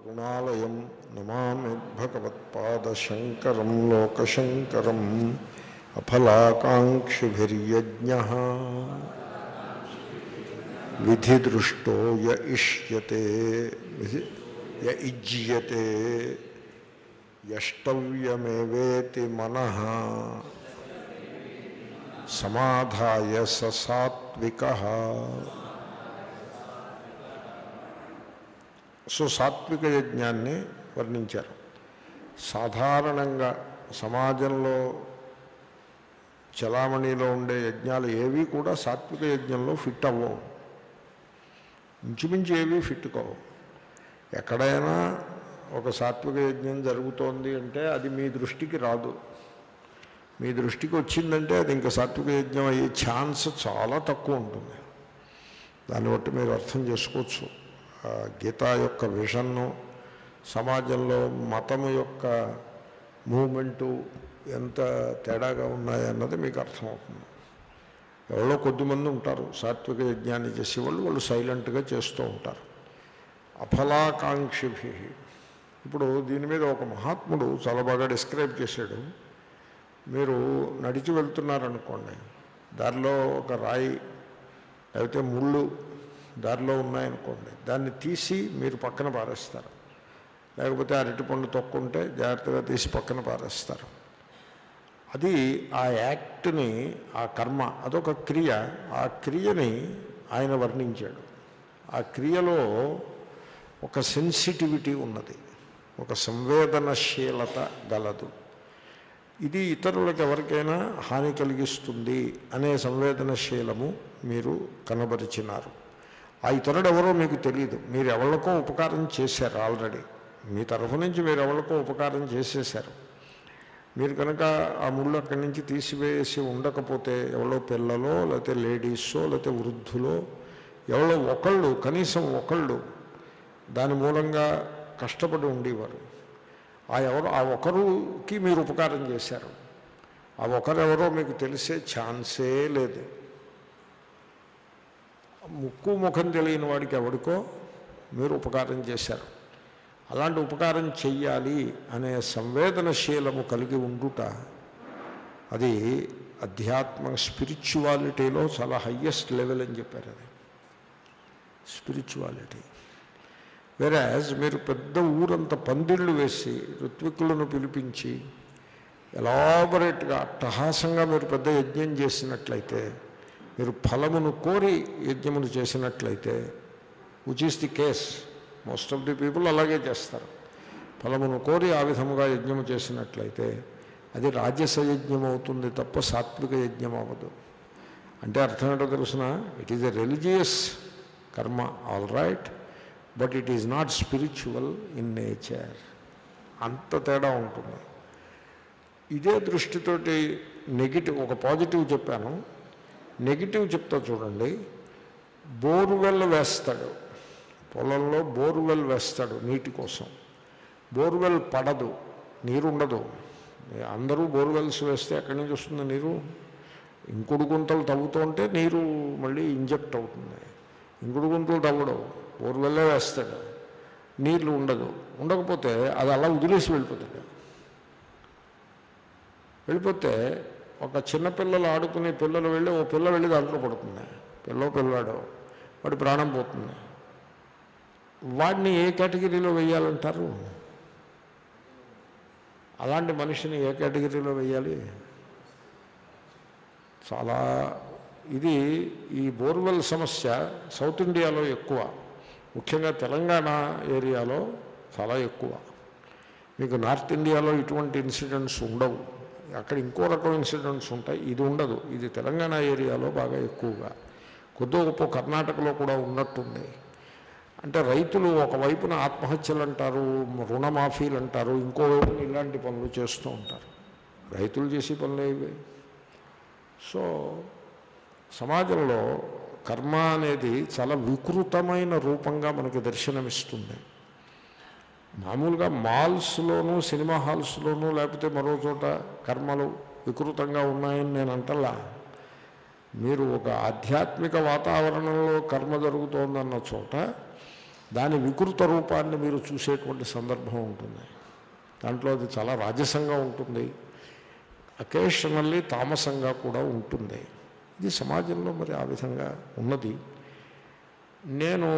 కరుణాలయం నమామి భగవత్పాదశంకరం లోకశంకరం అఫలాకాంక్షిభిర్యజ్ఞః విధిదృష్టో య ఇష్యతే య ఇజ్యతే యష్టవ్యమేవేతి మనః సమాధాయ స సాత్వికః. సో సాత్విక యజ్ఞాన్ని వర్ణించారు. సాధారణంగా సమాజంలో చలామణిలో ఉండే యజ్ఞాలు ఏవి కూడా సాత్విక యజ్ఞంలో ఫిట్ అవ్వవు, ఇంచుమించు ఏవి ఫిట్ కావు. ఎక్కడైనా ఒక సాత్విక యజ్ఞం జరుగుతోంది అంటే అది మీ దృష్టికి రాదు. మీ దృష్టికి వచ్చిందంటే అది ఇంకా సాత్విక యజ్ఞం అయ్యే ఛాన్స్ చాలా తక్కువ ఉంటుంది. దాన్ని బట్టి మీరు అర్థం చేసుకోవచ్చు గీత యొక్క విషన్ను, సమాజంలో మతము యొక్క మూమెంటు ఎంత తేడాగా ఉన్నాయన్నది మీకు అర్థమవుతుంది. ఎవరో కొద్దిమంది ఉంటారు సాత్విక యజ్ఞాన్ని చేసేవాళ్ళు, వాళ్ళు సైలెంట్గా చేస్తూ ఉంటారు. అఫలాకాంక్షిభి. ఇప్పుడు దీని మీద ఒక మహాత్ముడు చాలా బాగా డిస్క్రైబ్ చేశాడు. మీరు నడిచి వెళ్తున్నారనుకోండి, దారిలో ఒక రాయి లేకపోతే ముళ్ళు దారిలో ఉన్నాయనుకోండి, దాన్ని తీసి మీరు పక్కన పారేస్తారు. లేకపోతే అరటిపండు తొక్కుంటే జాగ్రత్తగా తీసి పక్కన పారేస్తారు. అది ఆ యాక్ట్ని, ఆ కర్మ, అదొక క్రియ. ఆ క్రియని ఆయన వర్ణించాడు. ఆ క్రియలో ఒక సెన్సిటివిటీ ఉన్నది, ఒక సంవేదనశీలత గలదు. ఇది ఇతరులకు ఎవరికైనా హాని కలిగిస్తుంది అనే సంవేదనశీలము మీరు కనబరిచినారు. ఆ ఇతరుడు ఎవరో మీకు తెలియదు, మీరు ఎవరికో ఉపకారం చేశారు. ఆల్రెడీ మీ తరఫు నుంచి మీరు ఎవరికో ఉపకారం చేసేశారు. మీరు కనుక ఆ ముళ్ళు అక్కడి నుంచి తీసివేసి ఉండకపోతే ఎవరో పిల్లలో లేకపోతే లేడీసో లేకపోతే వృద్ధులో ఎవరో ఒకళ్ళు, కనీసం ఒకళ్ళు దాని మూలంగా కష్టపడి ఉండేవారు. ఆ ఒకరికి మీరు ఉపకారం చేశారు. ఆ ఒకరెవరో మీకు తెలిసే ఛాన్సే లేదు. ముక్కు ముఖం తెలియని వాడికి ఎవరికో మీరు ఉపకారం చేశారు. అలాంటి ఉపకారం చెయ్యాలి అనే సంవేదనశీలము కలిగి ఉండుట, అది అధ్యాత్మ స్పిరిచువాలిటీలో చాలా హయ్యెస్ట్ లెవెల్ అని చెప్పారు. అది స్పిరిచువాలిటీ. వేరాజ్ మీరు పెద్ద ఊరంత పందిళ్ళు వేసి ఋత్విక్కులను పిలిపించి ఎలాబొరేట్గా అట్టహాసంగా మీరు పెద్ద యజ్ఞం చేసినట్లయితే, మీరు ఫలమును కోరి యజ్ఞమును చేసినట్లయితే, which is the case, most of the people అలాగే చేస్తారు. ఫలమును కోరి ఆ విధముగా యజ్ఞము చేసినట్లయితే అది రాజస యజ్ఞం అవుతుంది తప్ప సాత్విక యజ్ఞం అవ్వదు. అంటే అర్థం ఏంటో తెలుసిన, it is a religious karma, all right, but it is not spiritual in nature. అంత తేడా ఉంటుంది. ఇదే దృష్టితోటి నెగిటివ్, ఒక పాజిటివ్ చెప్పాను, నెగిటివ్ చెప్తా చూడండి. బోర్వెల్ వేస్తాడు, పొలంలో బోర్వెల్ వేస్తాడు నీటి కోసం. బోర్వెల్ పడదు, నీరు ఉండదు. అందరూ బోర్వెల్స్ వేస్తే ఎక్కడి నుంచి వస్తుంది నీరు? ఇంకుడు గుంతలు తవ్వుతూ ఉంటే నీరు మళ్ళీ ఇంజెక్ట్ అవుతుంది. ఇంకుడు గుంతలు తవ్వడం, బోర్వెల్లే వేస్తాడు, నీళ్ళు ఉండదు. ఉండకపోతే అది అలా వదిలేసి వెళ్ళిపోతాడు. వెళ్ళిపోతే ఒక చిన్నపిల్లలు ఆడుకునే పిల్లలు వెళ్ళి, ఓ పిల్ల వెళ్ళి దాంట్లో పడుతుంది, పిల్లాడో వాడి ప్రాణం పోతుంది. వాడిని ఏ కేటగిరీలో వేయాలంటారు? అలాంటి మనిషిని ఏ కేటగిరీలో వేయాలి? చాలా ఇది ఈ బోర్వెల్ సమస్య సౌత్ ఇండియాలో ఎక్కువ, ముఖ్యంగా తెలంగాణ ఏరియాలో చాలా ఎక్కువ. మీకు నార్త్ ఇండియాలో ఇటువంటి ఇన్సిడెంట్స్ ఉండవు. అక్కడ ఇంకో రకం ఇన్సిడెంట్స్ ఉంటాయి, ఇది ఉండదు. ఇది తెలంగాణ ఏరియాలో బాగా ఎక్కువగా, కొద్దిగా గొప్ప కర్ణాటకలో కూడా ఉన్నట్టుంది. అంటే రైతులు ఒకవైపున ఆత్మహత్యలు అంటారు, రుణమాఫీలు అంటారు, ఇంకోవైపున ఇలాంటి పనులు చేస్తూ ఉంటారు. రైతులు చేసే పనులు ఇవి. సో సమాజంలో కర్మ అనేది చాలా వికృతమైన రూపంగా మనకి దర్శనమిస్తుంది. మామూలుగా మాల్స్లోనూ సినిమా హాల్స్లోనూ లేకపోతే మరో చోట కర్మలు వికృతంగా ఉన్నాయని నేను అంటలా. మీరు ఒక ఆధ్యాత్మిక వాతావరణంలో కర్మ జరుగుతోందన్న చోట దాని వికృత రూపాన్ని మీరు చూసేటువంటి సందర్భం ఉంటుంది. దాంట్లో అది చాలా రాజసంగా ఉంటుంది, అకేషనల్లీ తామసంగా కూడా ఉంటుంది. ఇది సమాజంలో మరి ఆ విధంగా ఉన్నది. నేను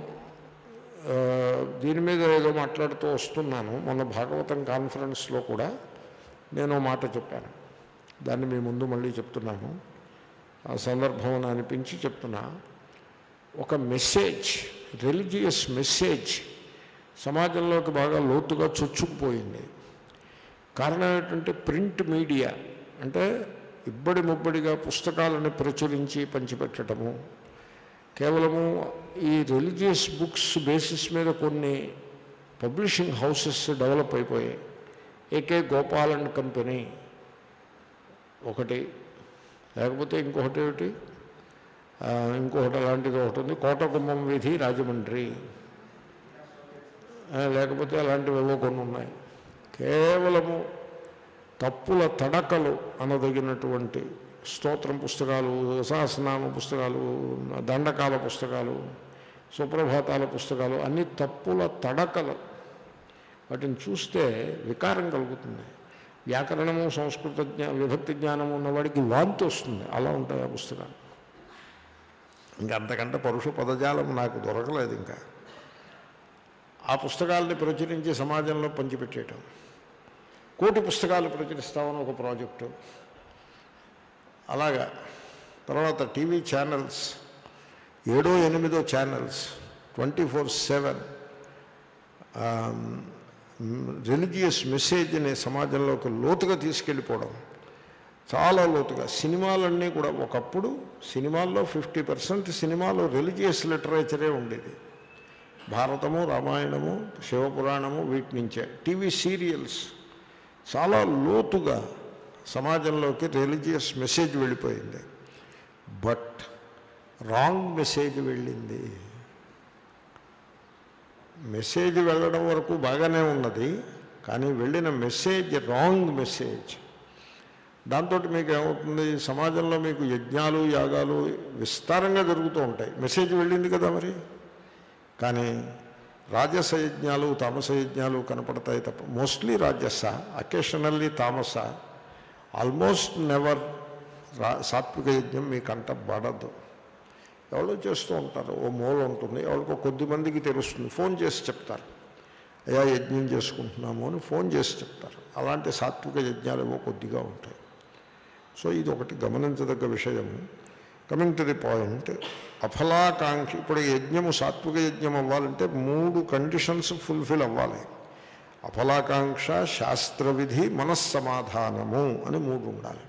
దీని మీద ఏదో మాట్లాడుతూ వస్తున్నాను. మొన్న భాగవతం కాన్ఫరెన్స్లో కూడా నేను మాట చెప్పాను, దాన్ని మీ ముందు మళ్ళీ చెప్తున్నాను. ఆ సందర్భం అనిపించి చెప్తున్నా. ఒక మెసేజ్, రిలీజియస్ మెసేజ్ సమాజంలోకి బాగా లోతుగా చొచ్చుకుపోయింది. కారణం ఏంటంటే ప్రింట్ మీడియా, అంటే ఇబ్బడి ముబ్బడిగా పుస్తకాలను ప్రచురించి పంచిపెట్టడము, కేవలము ఈ రిలీజియస్ బుక్స్ బేసిస్ మీద కొన్ని పబ్లిషింగ్ హౌసెస్ డెవలప్ అయిపోయాయి. ఏకే గోపాల్ అండ్ కంపెనీ ఒకటి, లేకపోతే ఇంకొకటి అలాంటిది ఒకటి ఉంది, కోటగుమ్మం వీధి రాజమండ్రి, లేకపోతే అలాంటివి కొన్ని ఉన్నాయి. కేవలము తప్పుల తడకలు అనదగినటువంటి స్తోత్రం పుస్తకాలు, సహస్రనామ పుస్తకాలు, దండకాల పుస్తకాలు, సుప్రభాతాల పుస్తకాలు, అన్ని తప్పుల తడకలు. వాటిని చూస్తే వికారం కలుగుతుంది. వ్యాకరణము, సంస్కృత విభక్తి జ్ఞానము ఉన్నవాడికి వాంతి వస్తుంది. అలా ఉంటాయి ఆ పుస్తకాలు. ఇంకా అంతకంటే పరుష పదజాలం నాకు దొరకలేదు. ఇంకా ఆ పుస్తకాలని ప్రచురించి సమాజంలో పంచిపెట్టేయటం. 1,000 పుస్తకాలు ప్రచురిస్తామని ఒక ప్రాజెక్టు. అలాగా తర్వాత టీవీ ఛానల్స్, 7-8 ఛానల్స్ 24/7 రిలీజియస్ మెసేజ్ని సమాజంలోకి లోతుగా తీసుకెళ్ళిపోవడం, చాలా లోతుగా. సినిమాలన్నీ కూడా, ఒకప్పుడు సినిమాల్లో 50% సినిమాలో రిలీజియస్ లిటరేచరే ఉండేది. భారతము, రామాయణము, శివపురాణము, వీటి నుంచే. టీవీ సీరియల్స్ చాలా లోతుగా సమాజంలోకి రిలీజియస్ మెసేజ్ వెళ్ళిపోయింది. బట్ రాంగ్ మెసేజ్ వెళ్ళింది. మెసేజ్ వెళ్ళడం వరకు బాగానే ఉన్నది, కానీ వెళ్ళిన మెసేజ్ రాంగ్ మెసేజ్. దాంతో మీకు ఏమవుతుంది, సమాజంలో మీకు యజ్ఞాలు, యాగాలు విస్తారంగా జరుగుతూ ఉంటాయి. మెసేజ్ వెళ్ళింది కదా మరి. కానీ రాజస యజ్ఞాలు, తామస యజ్ఞాలు కనపడతాయి తప్ప, మోస్ట్లీ రాజస, అకేషనల్లీ తామస, ఆల్మోస్ట్ నెవర్ సాత్విక యజ్ఞం మీ కంట పడదు. ఎవరో చేస్తూ ఉంటారు, ఓ మూల ఉంటుంది, ఎవరికో కొద్ది మందికి తెలుస్తుంది, ఫోన్ చేసి చెప్తారు, అయ్యా యజ్ఞం చేసుకుంటున్నాము అని ఫోన్ చేసి చెప్తారు. అలాంటి సాత్విక యజ్ఞాలు ఏవో కొద్దిగా ఉంటాయి. సో ఇది ఒకటి గమనించదగ్గ విషయము. కమింగ్ టు ది పాయింట్, అఫలాకాంక్ష. ఇప్పుడు యజ్ఞము, సాత్విక యజ్ఞం అవ్వాలంటే 3 కండిషన్స్ ఫుల్ఫిల్ అవ్వాలి. అఫలాకాంక్ష, శాస్త్రవిధి, మనస్సమాధానము అని 3 ఉండాలి.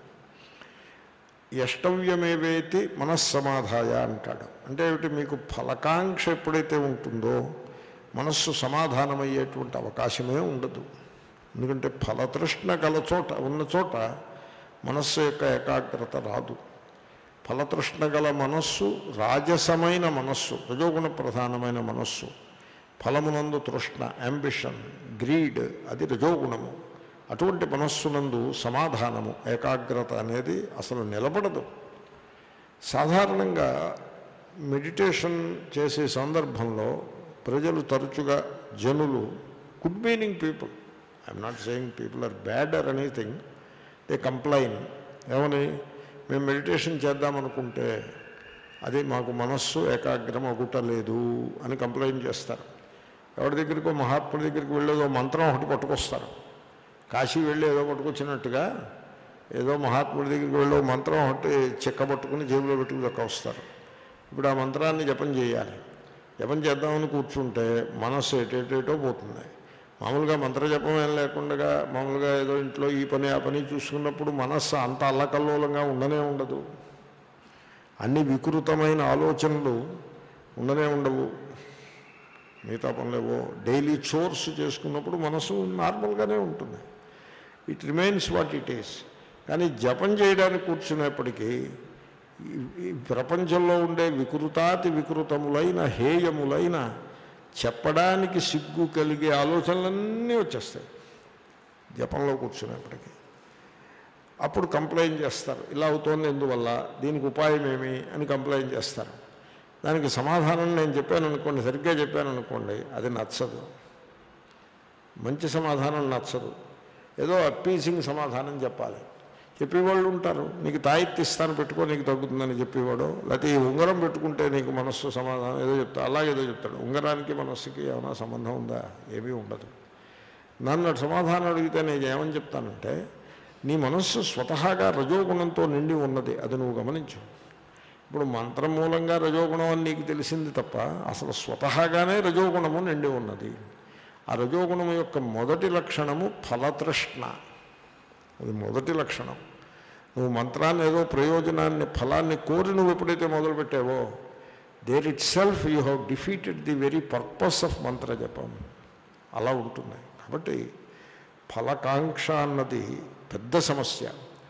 యష్టవ్యమేవేతి మనస్సమాధాయ అంటాడు. అంటే ఏమిటి, మీకు ఫలకాంక్ష ఎప్పుడైతే ఉంటుందో మనస్సు సమాధానమయ్యేటువంటి అవకాశమే ఉండదు. ఎందుకంటే ఫలతృష్ణ గల చోట ఉన్న చోట మనస్సు యొక్క ఏకాగ్రత రాదు. ఫలతృష్ణ గల మనస్సు రాజసమైన మనస్సు, రజోగుణ ప్రధానమైన మనస్సు. ఫలమునందు తృష్ణ, అంబిషన్, గ్రీడ్, అది రజోగుణము. అటువంటి మనస్సునందు సమాధానము, ఏకాగ్రత అనేది అసలు నిలబడదు. సాధారణంగా మెడిటేషన్ చేసే సందర్భంలో ప్రజలు తరచుగా, జనులు, good meaning people, I'm not saying people are bad or anything, they complain. ఏమని, మేము మెడిటేషన్ చేద్దామనుకుంటే అది మాకు మనస్సు ఏకాగ్రం అగుటలేదు అని కంప్లైంట్ చేస్తారు. ఎవరి దగ్గరికో మహాత్ముడి దగ్గరికి వెళ్ళేదో మంత్రం ఒకటి పట్టుకొస్తారు. కాశీ వెళ్ళి ఏదో పట్టుకొచ్చినట్టుగా ఏదో మహాత్ముడి దగ్గరికి వెళ్ళో మంత్రం ఒకటి చెక్కబట్టుకుని జేబులో పెట్టుకుని దక్క వస్తారు. ఇప్పుడు ఆ మంత్రాన్ని జపం చేయాలి. జపం చేద్దామని కూర్చుంటే మనస్సు ఎటేటో పోతుంది. మామూలుగా మంత్రజపం ఏం లేకుండా మామూలుగా ఏదో ఇంట్లో ఈ పని ఆ పని చూసుకున్నప్పుడు మనస్సు అంత అల్లకల్లోలంగా ఉండనే ఉండదు. అన్ని వికృతమైన ఆలోచనలు ఉండనే ఉండవు. మిగతా పనులేవో డైలీ చోర్స్ చేసుకున్నప్పుడు మనసు నార్మల్గానే ఉంటుంది. It remains what it is. కానీ జపం చేయడానికి కూర్చునేప్పటికీ ఈ ప్రపంచంలో ఉండే వికృతాతి వికృతములైన, హేయములైన, చెప్పడానికి సిగ్గు కలిగే ఆలోచనలన్నీ వచ్చేస్తాయి జపంలో కూర్చునేప్పటికీ. అప్పుడు కంప్లైంట్ చేస్తారు, ఇలా అవుతోంది ఎందువల్ల, దీనికి ఉపాయం ఏమి అని కంప్లైంట్ చేస్తారు. దానికి సమాధానం నేను చెప్పాను అనుకోండి, సరిగ్గా చెప్పాను అనుకోండి, అది నచ్చదు. మంచి సమాధానం నచ్చదు. ఏదో అప్పీజింగ్ సమాధానం చెప్పాలి. చెప్పేవాళ్ళు ఉంటారు, నీకు తాయెత్తు ఇస్తాను పెట్టుకో నీకు తగ్గుతుందని చెప్పేవాడు, లేకపోతే ఈ ఉంగరం పెట్టుకుంటే నీకు మనస్సు సమాధానం ఏదో చెప్తాడు, అలాగేదో చెప్తాడు. ఉంగరానికి మనస్సుకి ఏమైనా సంబంధం ఉందా? ఏమీ ఉండదు. నన్ను సమాధానం అడిగితే నేను ఏమని చెప్తానంటే, నీ మనస్సు స్వతహాగా రజోగుణంతో నిండి ఉన్నది, అది నువ్వు గమనించు. ఇప్పుడు మంత్రం మూలంగా రజోగుణం అని నీకు తెలిసింది తప్ప అసలు స్వతహాగానే రజోగుణము నిండి ఉన్నది. ఆ రజోగుణము యొక్క మొదటి లక్షణము ఫలతృష్ణ. అది మొదటి లక్షణం. నువ్వు మంత్రాన్ని ఏదో ప్రయోజనాన్ని ఫలాన్ని కోరి నువ్వు ఎప్పుడైతే మొదలుపెట్టావో, there itself you have defeated the very purpose of మంత్ర జపం. అలా ఉంటుంది. కాబట్టి ఫలకాంక్ష అన్నది పెద్ద సమస్య.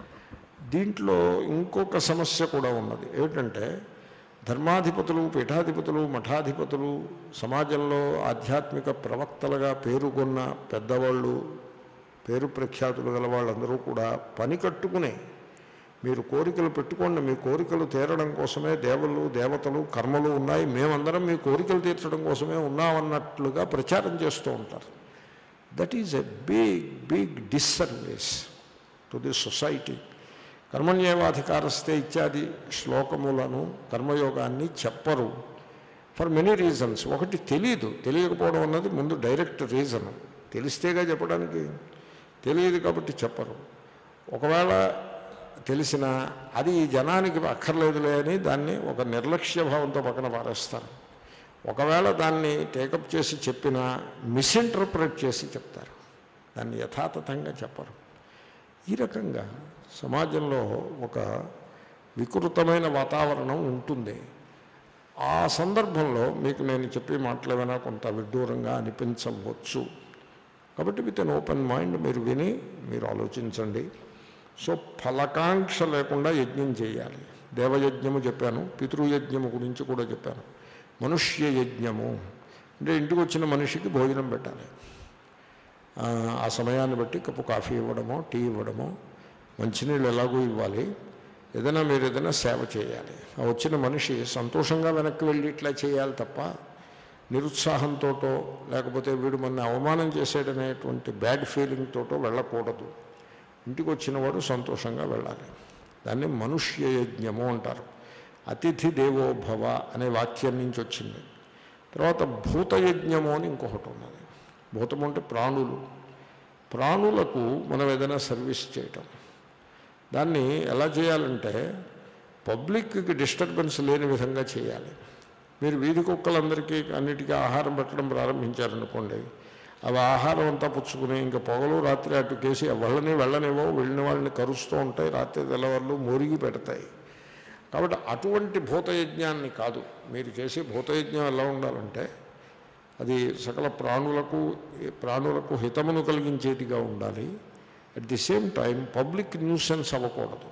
దీంట్లో ఇంకొక సమస్య కూడా ఉన్నది. ఏమిటంటే, ధర్మాధిపతులు, పీఠాధిపతులు, మఠాధిపతులు, సమాజంలో ఆధ్యాత్మిక ప్రవక్తలుగా పేరుగొన్న పెద్దవాళ్ళు, పేరు ప్రఖ్యాతులు గల వాళ్ళందరూ కూడా పని కట్టుకునే, మీరు కోరికలు పెట్టుకోండి, మీ కోరికలు తీరడం కోసమే దేవుళ్ళు, దేవతలు, కర్మలు ఉన్నాయి, మేమందరం మీ కోరికలు తీర్చడం కోసమే ఉన్నామన్నట్లుగా ప్రచారం చేస్తూ ఉంటారు. That is a big disservice to the society. కర్మణ్యేవాధికారస్తే ఇత్యాది శ్లోకములను, కర్మయోగాన్ని చెప్పరు ఫర్ మెనీ రీజన్స్. ఒకటి తెలియకపోవడం అన్నది ముందు డైరెక్ట్ రీజన్. తెలిస్తేగా చెప్పడానికి, తెలియదు కాబట్టి చెప్పరు. ఒకవేళ తెలిసినా అది ఈ జనానికి అక్కర్లేదులే అని దాన్ని ఒక నిర్లక్ష్య భావంతో పక్కన పారేస్తారు. ఒకవేళ దాన్ని టేకప్ చేసి చెప్పినా మిస్ఇంటర్ప్రెట్ చేసి చెప్తారు, దాన్ని యథాతథంగా చెప్పరు. ఈ రకంగా సమాజంలో ఒక వికృతమైన వాతావరణం ఉంటుంది. ఆ సందర్భంలో మీకు నేను చెప్పే మాటలేమైనా కొంత విడ్డూరంగా అనిపించవచ్చు. కాబట్టి విత్ ఎన్ ఓపెన్ మైండ్ మీరు విని మీరు ఆలోచించండి. సో ఫలకాంక్ష లేకుండా యజ్ఞం చేయాలి. దేవయజ్ఞము చెప్పాను, పితృయజ్ఞము గురించి కూడా చెప్పాను. మనుష్య యజ్ఞము అంటే ఇంటికి వచ్చిన మనిషికి భోజనం పెట్టాలి. ఆ సమయాన్ని బట్టి కప్పు కాఫీ ఇవ్వడమో, టీ ఇవ్వడమో, మంచినీళ్ళు ఎలాగో ఇవ్వాలి. మీరు ఏదైనా సేవ చేయాలి. ఆ వచ్చిన మనిషి సంతోషంగా వెనక్కి వెళ్ళి ఇట్లా చేయాలి తప్ప నిరుత్సాహంతోటో లేకపోతే వీడు మన అవమానం చేసేటనేటువంటి బ్యాడ్ ఫీలింగ్తోటో వెళ్ళకూడదు. ఇంటికి వచ్చినవాడు సంతోషంగా వెళ్ళాలి. దాన్ని మనుష్య యజ్ఞము అంటారు. అతిథి దేవో భవ అనే వాక్యం నుంచి వచ్చింది. తర్వాత భూతయజ్ఞము అని ఇంకొకటి ఉన్నది. భూతము అంటే ప్రాణులు. ప్రాణులకు మనం ఏదైనా సర్వీస్ చేయటం. దాన్ని ఎలా చేయాలంటే పబ్లిక్కి డిస్టర్బెన్స్ లేని విధంగా చేయాలి. మీరు వీధి కుక్కలందరికీ అన్నిటికీ ఆహారం పెట్టడం ప్రారంభించారనుకోండి, అవి ఆహారం అంతా పుచ్చుకుని ఇంకా పొగలు రాత్రి అటుకేసి వెళ్ళనివో వెళ్ళిన వాళ్ళని కరుస్తూ ఉంటాయి. రాత్రి తెల్లవాళ్ళు మురిగి పెడతాయి. కాబట్టి అటువంటి భూతయజ్ఞాన్ని కాదు మీరు చేసే. భూతయజ్ఞం ఎలా ఉండాలంటే అది సకల ప్రాణులకు హితమును కలిగించేదిగా ఉండాలి. At the same time public nuisance అవ్వకూడదు.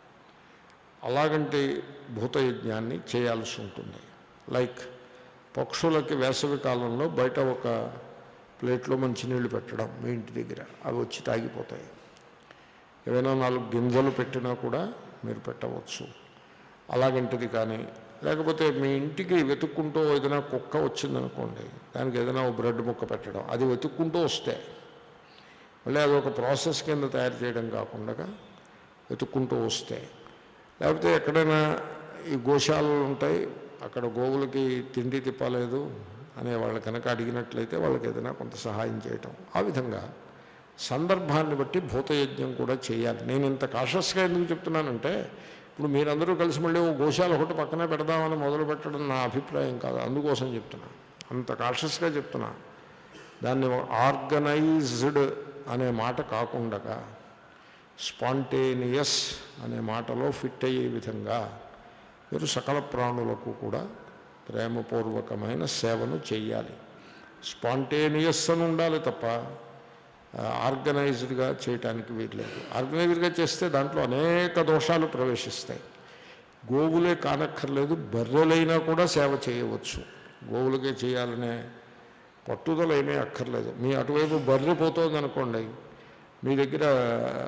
అలాగంటే భూతయజ్ఞాన్ని చేయాల్సి ఉంటుంది. లైక్ పక్షులకి వేసవి కాలంలో బయట ఒక ప్లేట్లో మంచినీళ్ళు పెట్టడం మీ ఇంటి దగ్గర, అవి వచ్చి తాగిపోతాయి. ఏవైనా 4 గింజలు పెట్టినా కూడా మీరు పెట్టవచ్చు. అలాగంటిది కానీ, లేకపోతే మీ ఇంటికి వెతుక్కుంటూ ఏదైనా కుక్క వచ్చిందనుకోండి, దానికి ఏదైనా ఒక బ్రెడ్ ముక్క పెట్టడం, అది వెతుక్కుంటూ వస్తే మళ్ళీ అదొక ప్రాసెస్ కింద తయారు చేయడం కాకుండా వెతుక్కుంటూ వస్తే, లేకపోతే ఎక్కడైనా ఈ గోశాలలు ఉంటాయి, అక్కడ గోవులకి తిండి తిప్పలేదు అనే వాళ్ళు కనుక అడిగినట్లయితే వాళ్ళకి ఏదైనా కొంత సహాయం చేయటం. ఆ విధంగా సందర్భాన్ని బట్టి భూతయజ్ఞం కూడా చేయాలి. నేను ఇంత కాషస్గా ఎందుకు చెప్తున్నానంటే, ఇప్పుడు మీరందరూ కలిసి మళ్ళీ ఓ గోశాల ఒకటి పక్కనే పెడదామని మొదలు పెట్టడం నా అభిప్రాయం కాదు. అందుకోసం చెప్తున్నా, అంత కాషస్గా చెప్తున్నా. దాన్ని ఆర్గనైజ్డ్ అనే మాట కాకుండా స్పాంటేనియస్ అనే మాటలో ఫిట్ అయ్యే విధంగా మీరు సకల ప్రాణులకు కూడా ప్రేమపూర్వకమైన సేవను చేయాలి. స్పాంటేనియస్ అని ఉండాలి తప్ప ఆర్గనైజ్డ్గా చేయటానికి వీల్లేదు. ఆర్గనైజ్డ్గా చేస్తే దాంట్లో అనేక దోషాలు ప్రవేశిస్తాయి. గోవులే కానక్కర్లేదు, బర్రెలైనా కూడా సేవ చేయవచ్చు. గోవులకే చేయాలనే పట్టుదలైనా అక్కర్లేదు. మీ అటువైపు బర్రె పోతుంది అనుకోండి, మీ దగ్గర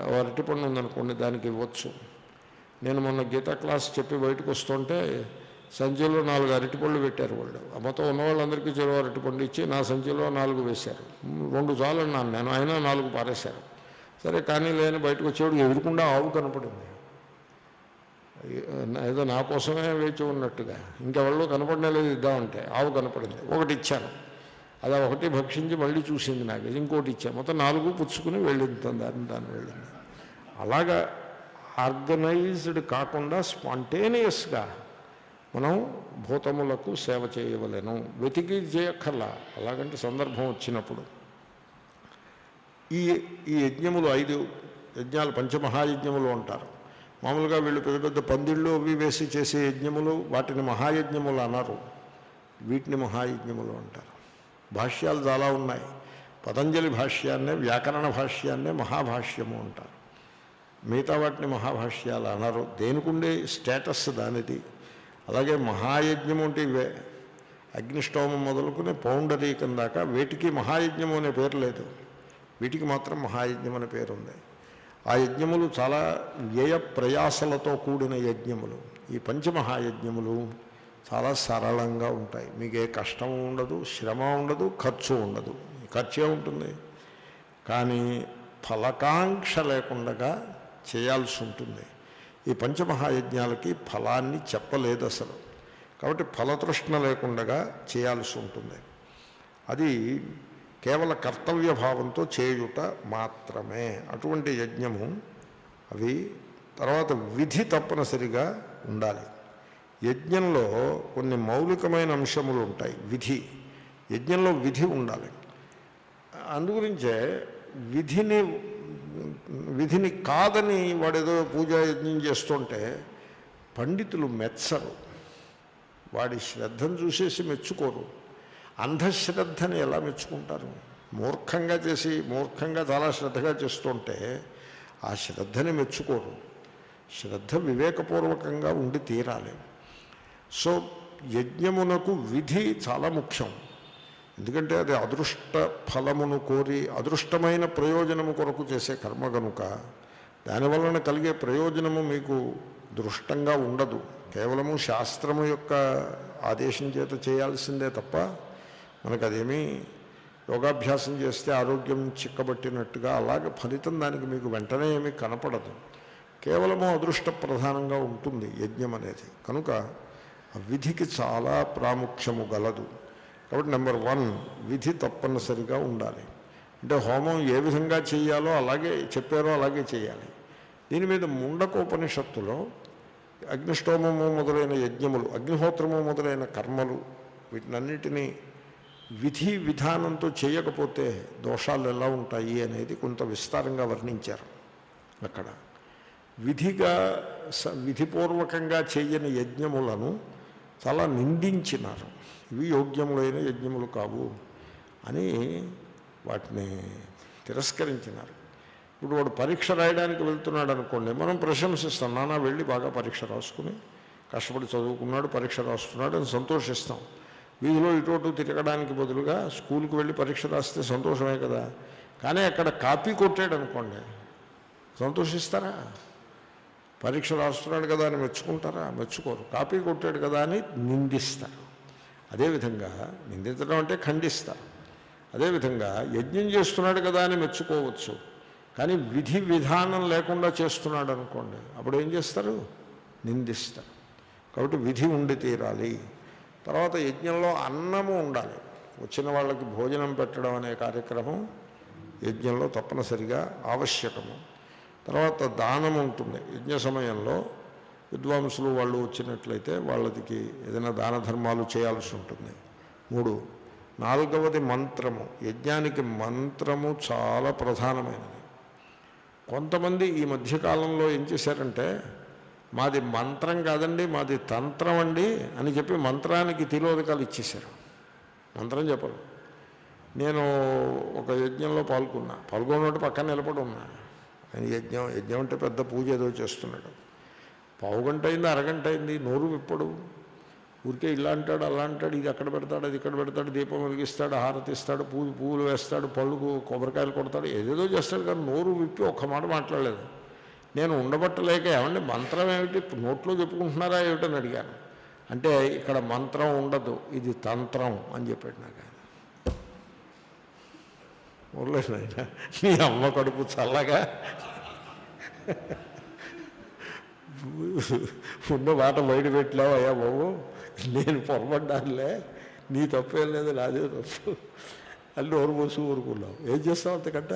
అరటిపండు ఉందనుకోండి, దానికి ఇవ్వచ్చు. నేను మొన్న గీతా క్లాస్ చెప్పి బయటకు వస్తుంటే సంచిలో 4 అరటిపళ్ళు పెట్టారు వాళ్ళు. మొత్తం ఉన్న వాళ్ళందరికీ చెరువు అరటిపండు ఇచ్చి నా సంచిలో 4 వేశారు. 2 చాలు అన్నాను నేను, అయినా 4 పారేశారు. సరే కానీ లేని బయటకు వచ్చేవాడు ఎదురుకుండా ఆవు కనపడింది. ఏదో నా కోసమే వేచి ఉన్నట్టుగా, ఇంకెవరిలో కనపడలేదు ఇద్దామంటే ఆవు కనపడింది. ఒకటి ఇచ్చాను, అది ఒకటి భక్షించి మళ్ళీ చూసింది నాకు, ఇంకోటి ఇచ్చాను. మొత్తం 4 పుచ్చుకుని వెళ్ళింది, దాన్ని వెళ్ళింది. అలాగా ఆర్గనైజ్డ్ కాకుండా స్పాంటేనియస్గా మనం భూతములకు సేవ చేయవలెను, వెతికి చేయక్కర్లా. అలాగంటే సందర్భం వచ్చినప్పుడు ఈ యజ్ఞములు 5 యజ్ఞాలు పంచమహాయజ్ఞములు అంటారు. మామూలుగా వీళ్ళు పెద్ద పెద్ద పందిళ్ళు అవి వేసి చేసే యజ్ఞములు, వాటిని మహాయజ్ఞములు అన్నారు, వీటిని మహాయజ్ఞములు అంటారు. భాష్యాలు చాలా ఉన్నాయి. పతంజలి భాష్యాన్నే, వ్యాకరణ భాష్యాన్నే మహాభాష్యము అంటారు. మిగతా వాటిని మహాభాష్యాలు అన్నారు. దేనికుండే స్టేటస్ దానిది. అలాగే మహాయజ్ఞము అంటే ఇవే, అగ్నిష్టోమం మొదలుకుని పౌండరీకం దాకా వీటికి మహాయజ్ఞము అనే పేరు లేదు, వీటికి మాత్రం మహాయజ్ఞం అనే పేరు ఉంది. ఆ యజ్ఞములు చాలా వ్యయ ప్రయాసలతో కూడిన యజ్ఞములు. ఈ పంచమహాయజ్ఞములు చాలా సరళంగా ఉంటాయి. మీకు ఏ కష్టం ఉండదు, శ్రమ ఉండదు, ఖర్చు ఉండదు. ఖర్చే ఉంటుంది కానీ ఫలకాంక్ష లేకుండా చేయాల్సి ఉంటుంది. ఈ పంచమహాయజ్ఞాలకి ఫలాన్ని చెప్పలేదు అసలు, కాబట్టి ఫలతృష్ణ లేకుండా చేయాల్సి ఉంటుంది. అది కేవల కర్తవ్య భావంతో చేయుట మాత్రమే అటువంటి యజ్ఞము. అవి తర్వాత విధి తప్పనిసరిగా ఉండాలి. యజ్ఞంలో కొన్ని మౌలికమైన అంశములు ఉంటాయి. యజ్ఞంలో విధి ఉండాలి. అందుగురించే విధిని కాదని వాడేదో పూజా యజ్ఞం చేస్తుంటే పండితులు మెచ్చరు, వాడి శ్రద్ధను చూసేసి మెచ్చుకోరు. అంధశ్రద్ధని ఎలా మెచ్చుకుంటారు? మూర్ఖంగా చేసి, మూర్ఖంగా చాలా శ్రద్ధగా చేస్తుంటే ఆ శ్రద్ధని మెచ్చుకోరు. శ్రద్ధ వివేకపూర్వకంగా ఉండి తీరాలి. సో యజ్ఞమునకు విధి చాలా ముఖ్యం. ఎందుకంటే అది అదృష్ట ఫలమును కోరి అదృష్టమైన ప్రయోజనము కొరకు చేసే కర్మ కనుక దానివలన కలిగే ప్రయోజనము మీకు దృష్టంగా ఉండదు. కేవలము శాస్త్రము యొక్క ఆదేశం చేత చేయాల్సిందే తప్ప మనకు అదేమీ యోగాభ్యాసం చేస్తే ఆరోగ్యం చిక్కబట్టినట్టుగా అలాగే ఫలితం దానికి మీకు వెంటనే ఏమీ కనపడదు. కేవలము అదృష్ట ప్రధానంగా ఉంటుంది యజ్ఞం అనేది. కనుక ఆ విధికి చాలా ప్రాముఖ్యము గలదు. కాబట్టి నెంబర్ 1 విధి తప్పనిసరిగా ఉండాలి. అంటే హోమం ఏ విధంగా చేయాలో అలాగే చెప్పారో అలాగే చేయాలి. దీని మీద ముండకోపనిషత్తులో అగ్నిష్టోమము మొదలైన యజ్ఞములు, అగ్నిహోత్రము మొదలైన కర్మలు, వీటినన్నిటినీ విధి విధానంతో చేయకపోతే దోషాలు ఎలా ఉంటాయి అనేది కొంత విస్తారంగా వర్ణించారు. అక్కడ విధిపూర్వకంగా చేయని యజ్ఞములను చాలా నిందించినారు. ఇవి యోగ్యములైన యజ్ఞములు కావు అని వాటిని తిరస్కరించినారు. ఇప్పుడు వాడు పరీక్ష రాయడానికి వెళ్తున్నాడు అనుకోండి, మనం ప్రశంసిస్తాం, నానా వెళ్ళి బాగా పరీక్ష రాసుకుని కష్టపడి చదువుకున్నాడు, పరీక్ష రాస్తున్నాడు అని సంతోషిస్తాం. వీధిలో ఇటు తిరగడానికి బదులుగా స్కూల్కి వెళ్ళి పరీక్ష రాస్తే సంతోషమే కదా. కానీ అక్కడ కాపీ కొట్టాడు అనుకోండి, సంతోషిస్తారా? పరీక్ష రాస్తున్నాడు కదా అని మెచ్చుకుంటారా? మెచ్చుకోరు. కాపీ కొట్టాడు కదా అని నిందిస్తారు. అదేవిధంగా నిందించడం అంటే ఖండిస్తారు. అదేవిధంగా యజ్ఞం చేస్తున్నాడు కదా అని మెచ్చుకోవచ్చు, కానీ విధి విధానం లేకుండా చేస్తున్నాడు అనుకోండి, అప్పుడు ఏం చేస్తారు? నిందిస్తారు. కాబట్టి విధి ఉండి తీరాలి. తర్వాత యజ్ఞంలో అన్నము ఉండాలి. వచ్చిన వాళ్ళకి భోజనం పెట్టడం అనే కార్యక్రమం యజ్ఞంలో తప్పనిసరిగా ఆవశ్యకము. తర్వాత దానం ఉంటుంది. యజ్ఞ సమయంలో విద్వాంసులు వాళ్ళు వచ్చినట్లయితే వాళ్ళకి ఏదైనా దాన ధర్మాలు చేయాల్సి ఉంటుంది. 3. 4వది మంత్రము. యజ్ఞానికి మంత్రము చాలా ప్రధానమైనది. కొంతమంది ఈ మధ్యకాలంలో ఏం చేశారంటే, మాది మంత్రం కాదండి, మాది తంత్రం అండి అని చెప్పి మంత్రానికి తిలోదకాలు ఇచ్చేశారు. మంత్రం చెప్పరు. నేను ఒక యజ్ఞంలో పాల్గొన్నట్టు పక్కన నిలబడి ఉన్నా. ఆయన యజ్ఞం అంటే పెద్ద పూజ ఏదో చేస్తున్నాడు. పావుగంట అయింది, అరగంట అయింది, నోరు విప్పడు. ఊరికే ఇలా అంటాడు, అలా అంటాడు, ఇది అక్కడ పెడతాడు, అది ఇక్కడ పెడతాడు, దీపం వెలిగిస్తాడు, హారతి ఇస్తాడు, పువ్వులు వేస్తాడు, పళ్ళు కొబ్బరికాయలు కొడతాడు, ఏదేదో చేస్తాడు. కానీ నోరు విప్పి ఒక్క మాట మాట్లాడలేదు. నేను ఉండబట్టలేక, ఏమంటే మంత్రం ఏమిటి నోట్లో చెప్పుకుంటున్నారా ఏమిటని అడిగాను. అంటే ఇక్కడ మంత్రం ఉండదు, ఇది తంత్రం అని చెప్పాడు నాకు ఆయన. ఊర్లేదు ఆయన, నీ అమ్మ కడుపు చల్లగా ఉన్న మాట బయట పెట్టినావు అయ్యా బాబు, నేను పొరపడ్డానులే, నీ తప్పేం లేదు, నాదే తప్పు అని నోరు పోసి ఊరుకున్నావు. ఏం చేస్తావు అంతకంటే?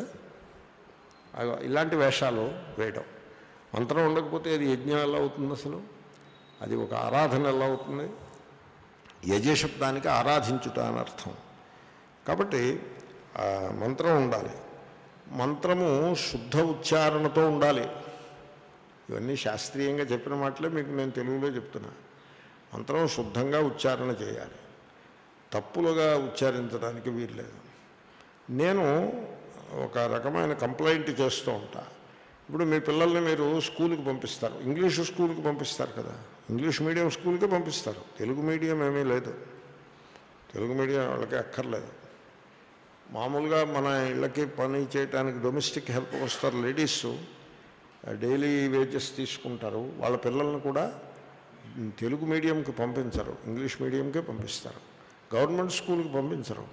ఇలాంటి వేషాలు వేయడం. మంత్రం ఉండకపోతే అది యజ్ఞం ఎలా అవుతుంది అసలు? అది ఒక ఆరాధన ఎలా అవుతుంది? యజశబ్దానికి ఆరాధించుట అని అర్థం. కాబట్టి మంత్రం ఉండాలి. మంత్రము శుద్ధ ఉచ్చారణతో ఉండాలి. ఇవన్నీ శాస్త్రీయంగా చెప్పిన మాటలే మీకు నేను తెలుగులో చెప్తున్నా. మంత్రం శుద్ధంగా ఉచ్చారణ చేయాలి, తప్పులుగా ఉచ్చారించడానికి వీల్లేదు. నేను ఒక రకమైన కంప్లైంట్ చేస్తూ ఉంటా. ఇప్పుడు మీ పిల్లల్ని మీరు స్కూల్కి పంపిస్తారు, ఇంగ్లీషు స్కూల్కి పంపిస్తారు కదా, ఇంగ్లీష్ మీడియం స్కూల్కి పంపిస్తారు. తెలుగు మీడియం ఏమీ లేదు, తెలుగు మీడియం వాళ్ళకి అక్కర్లేదు. మామూలుగా మన ఇళ్ళకి పని చేయడానికి డొమెస్టిక్ హెల్ప్ వస్తారు లేడీసు, డైలీ వేజెస్ తీసుకుంటారు. వాళ్ళ పిల్లల్ని కూడా తెలుగు మీడియంకి పంపించరు, ఇంగ్లీష్ మీడియంకే పంపిస్తారు. గవర్నమెంట్ స్కూల్కి పంపించరు,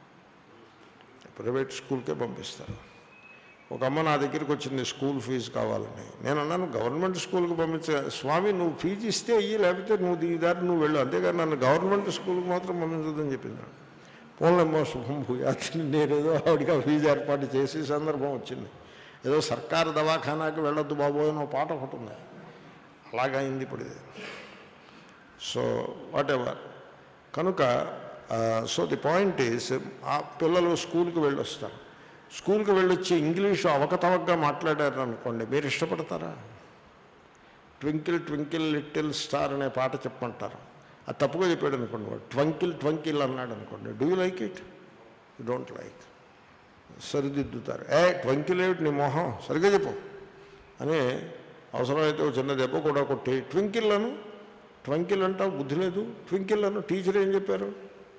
ప్రైవేట్ స్కూల్కే పంపిస్తారు. ఒక అమ్మ నా దగ్గరికి వచ్చింది, స్కూల్ ఫీజు కావాలని. నేను అన్నాను, గవర్నమెంట్ స్కూల్కి పంపించ స్వామి, నువ్వు ఫీజు ఇస్తే ఇయ్యి, లేకపోతే నువ్వు ఈ దారి నువ్వు వెళ్ళు, అంతేగాని నన్ను గవర్నమెంట్ స్కూల్కి మాత్రం పంపించదని చెప్పింది. పోన్లేమ్మో శుభం భూయాత్ని నేనేదో ఆవిడకి ఆ ఫీజు ఏర్పాటు చేసే సందర్భం వచ్చింది. ఏదో సర్కారు దవాఖానాకి వెళ్ళొద్దు బాబోయ్ అని పాట ఒకటి ఉంది, అలాగైంది ఇప్పుడు ఇది. So whatever. కనుక సో ది పాయింట్ ఈజ్, ఆ పిల్లలు స్కూల్కి వెళ్ళొస్తారు, స్కూల్కి వెళ్ళొచ్చి ఇంగ్లీషు అవకతవకగా మాట్లాడారు అనుకోండి, మీరు ఇష్టపడతారా? ట్వింకిల్ ట్వింకిల్ లిటిల్ స్టార్ అనే పాట చెప్పమంటారు, అది తప్పుగా చెప్పాడు అనుకోండి, వాడు ట్వంకిల్ ట్వంకిల్ అన్నాడు అనుకోండి, do you like it? You don't like. సరిదిద్దుతారు, ట్వంకిల్ ఏమిటి నీ మొహం, సరిగ్గా చెప్పు అని అవసరమైతే ఒక చిన్న దెబ్బ కూడా కొట్టి, ట్వింకిల్ అను, ట్వంకిల్ అంటావు, బుద్ధి లేదు, ట్వింకిల్ అను, టీచర్ ఏం చెప్పారు?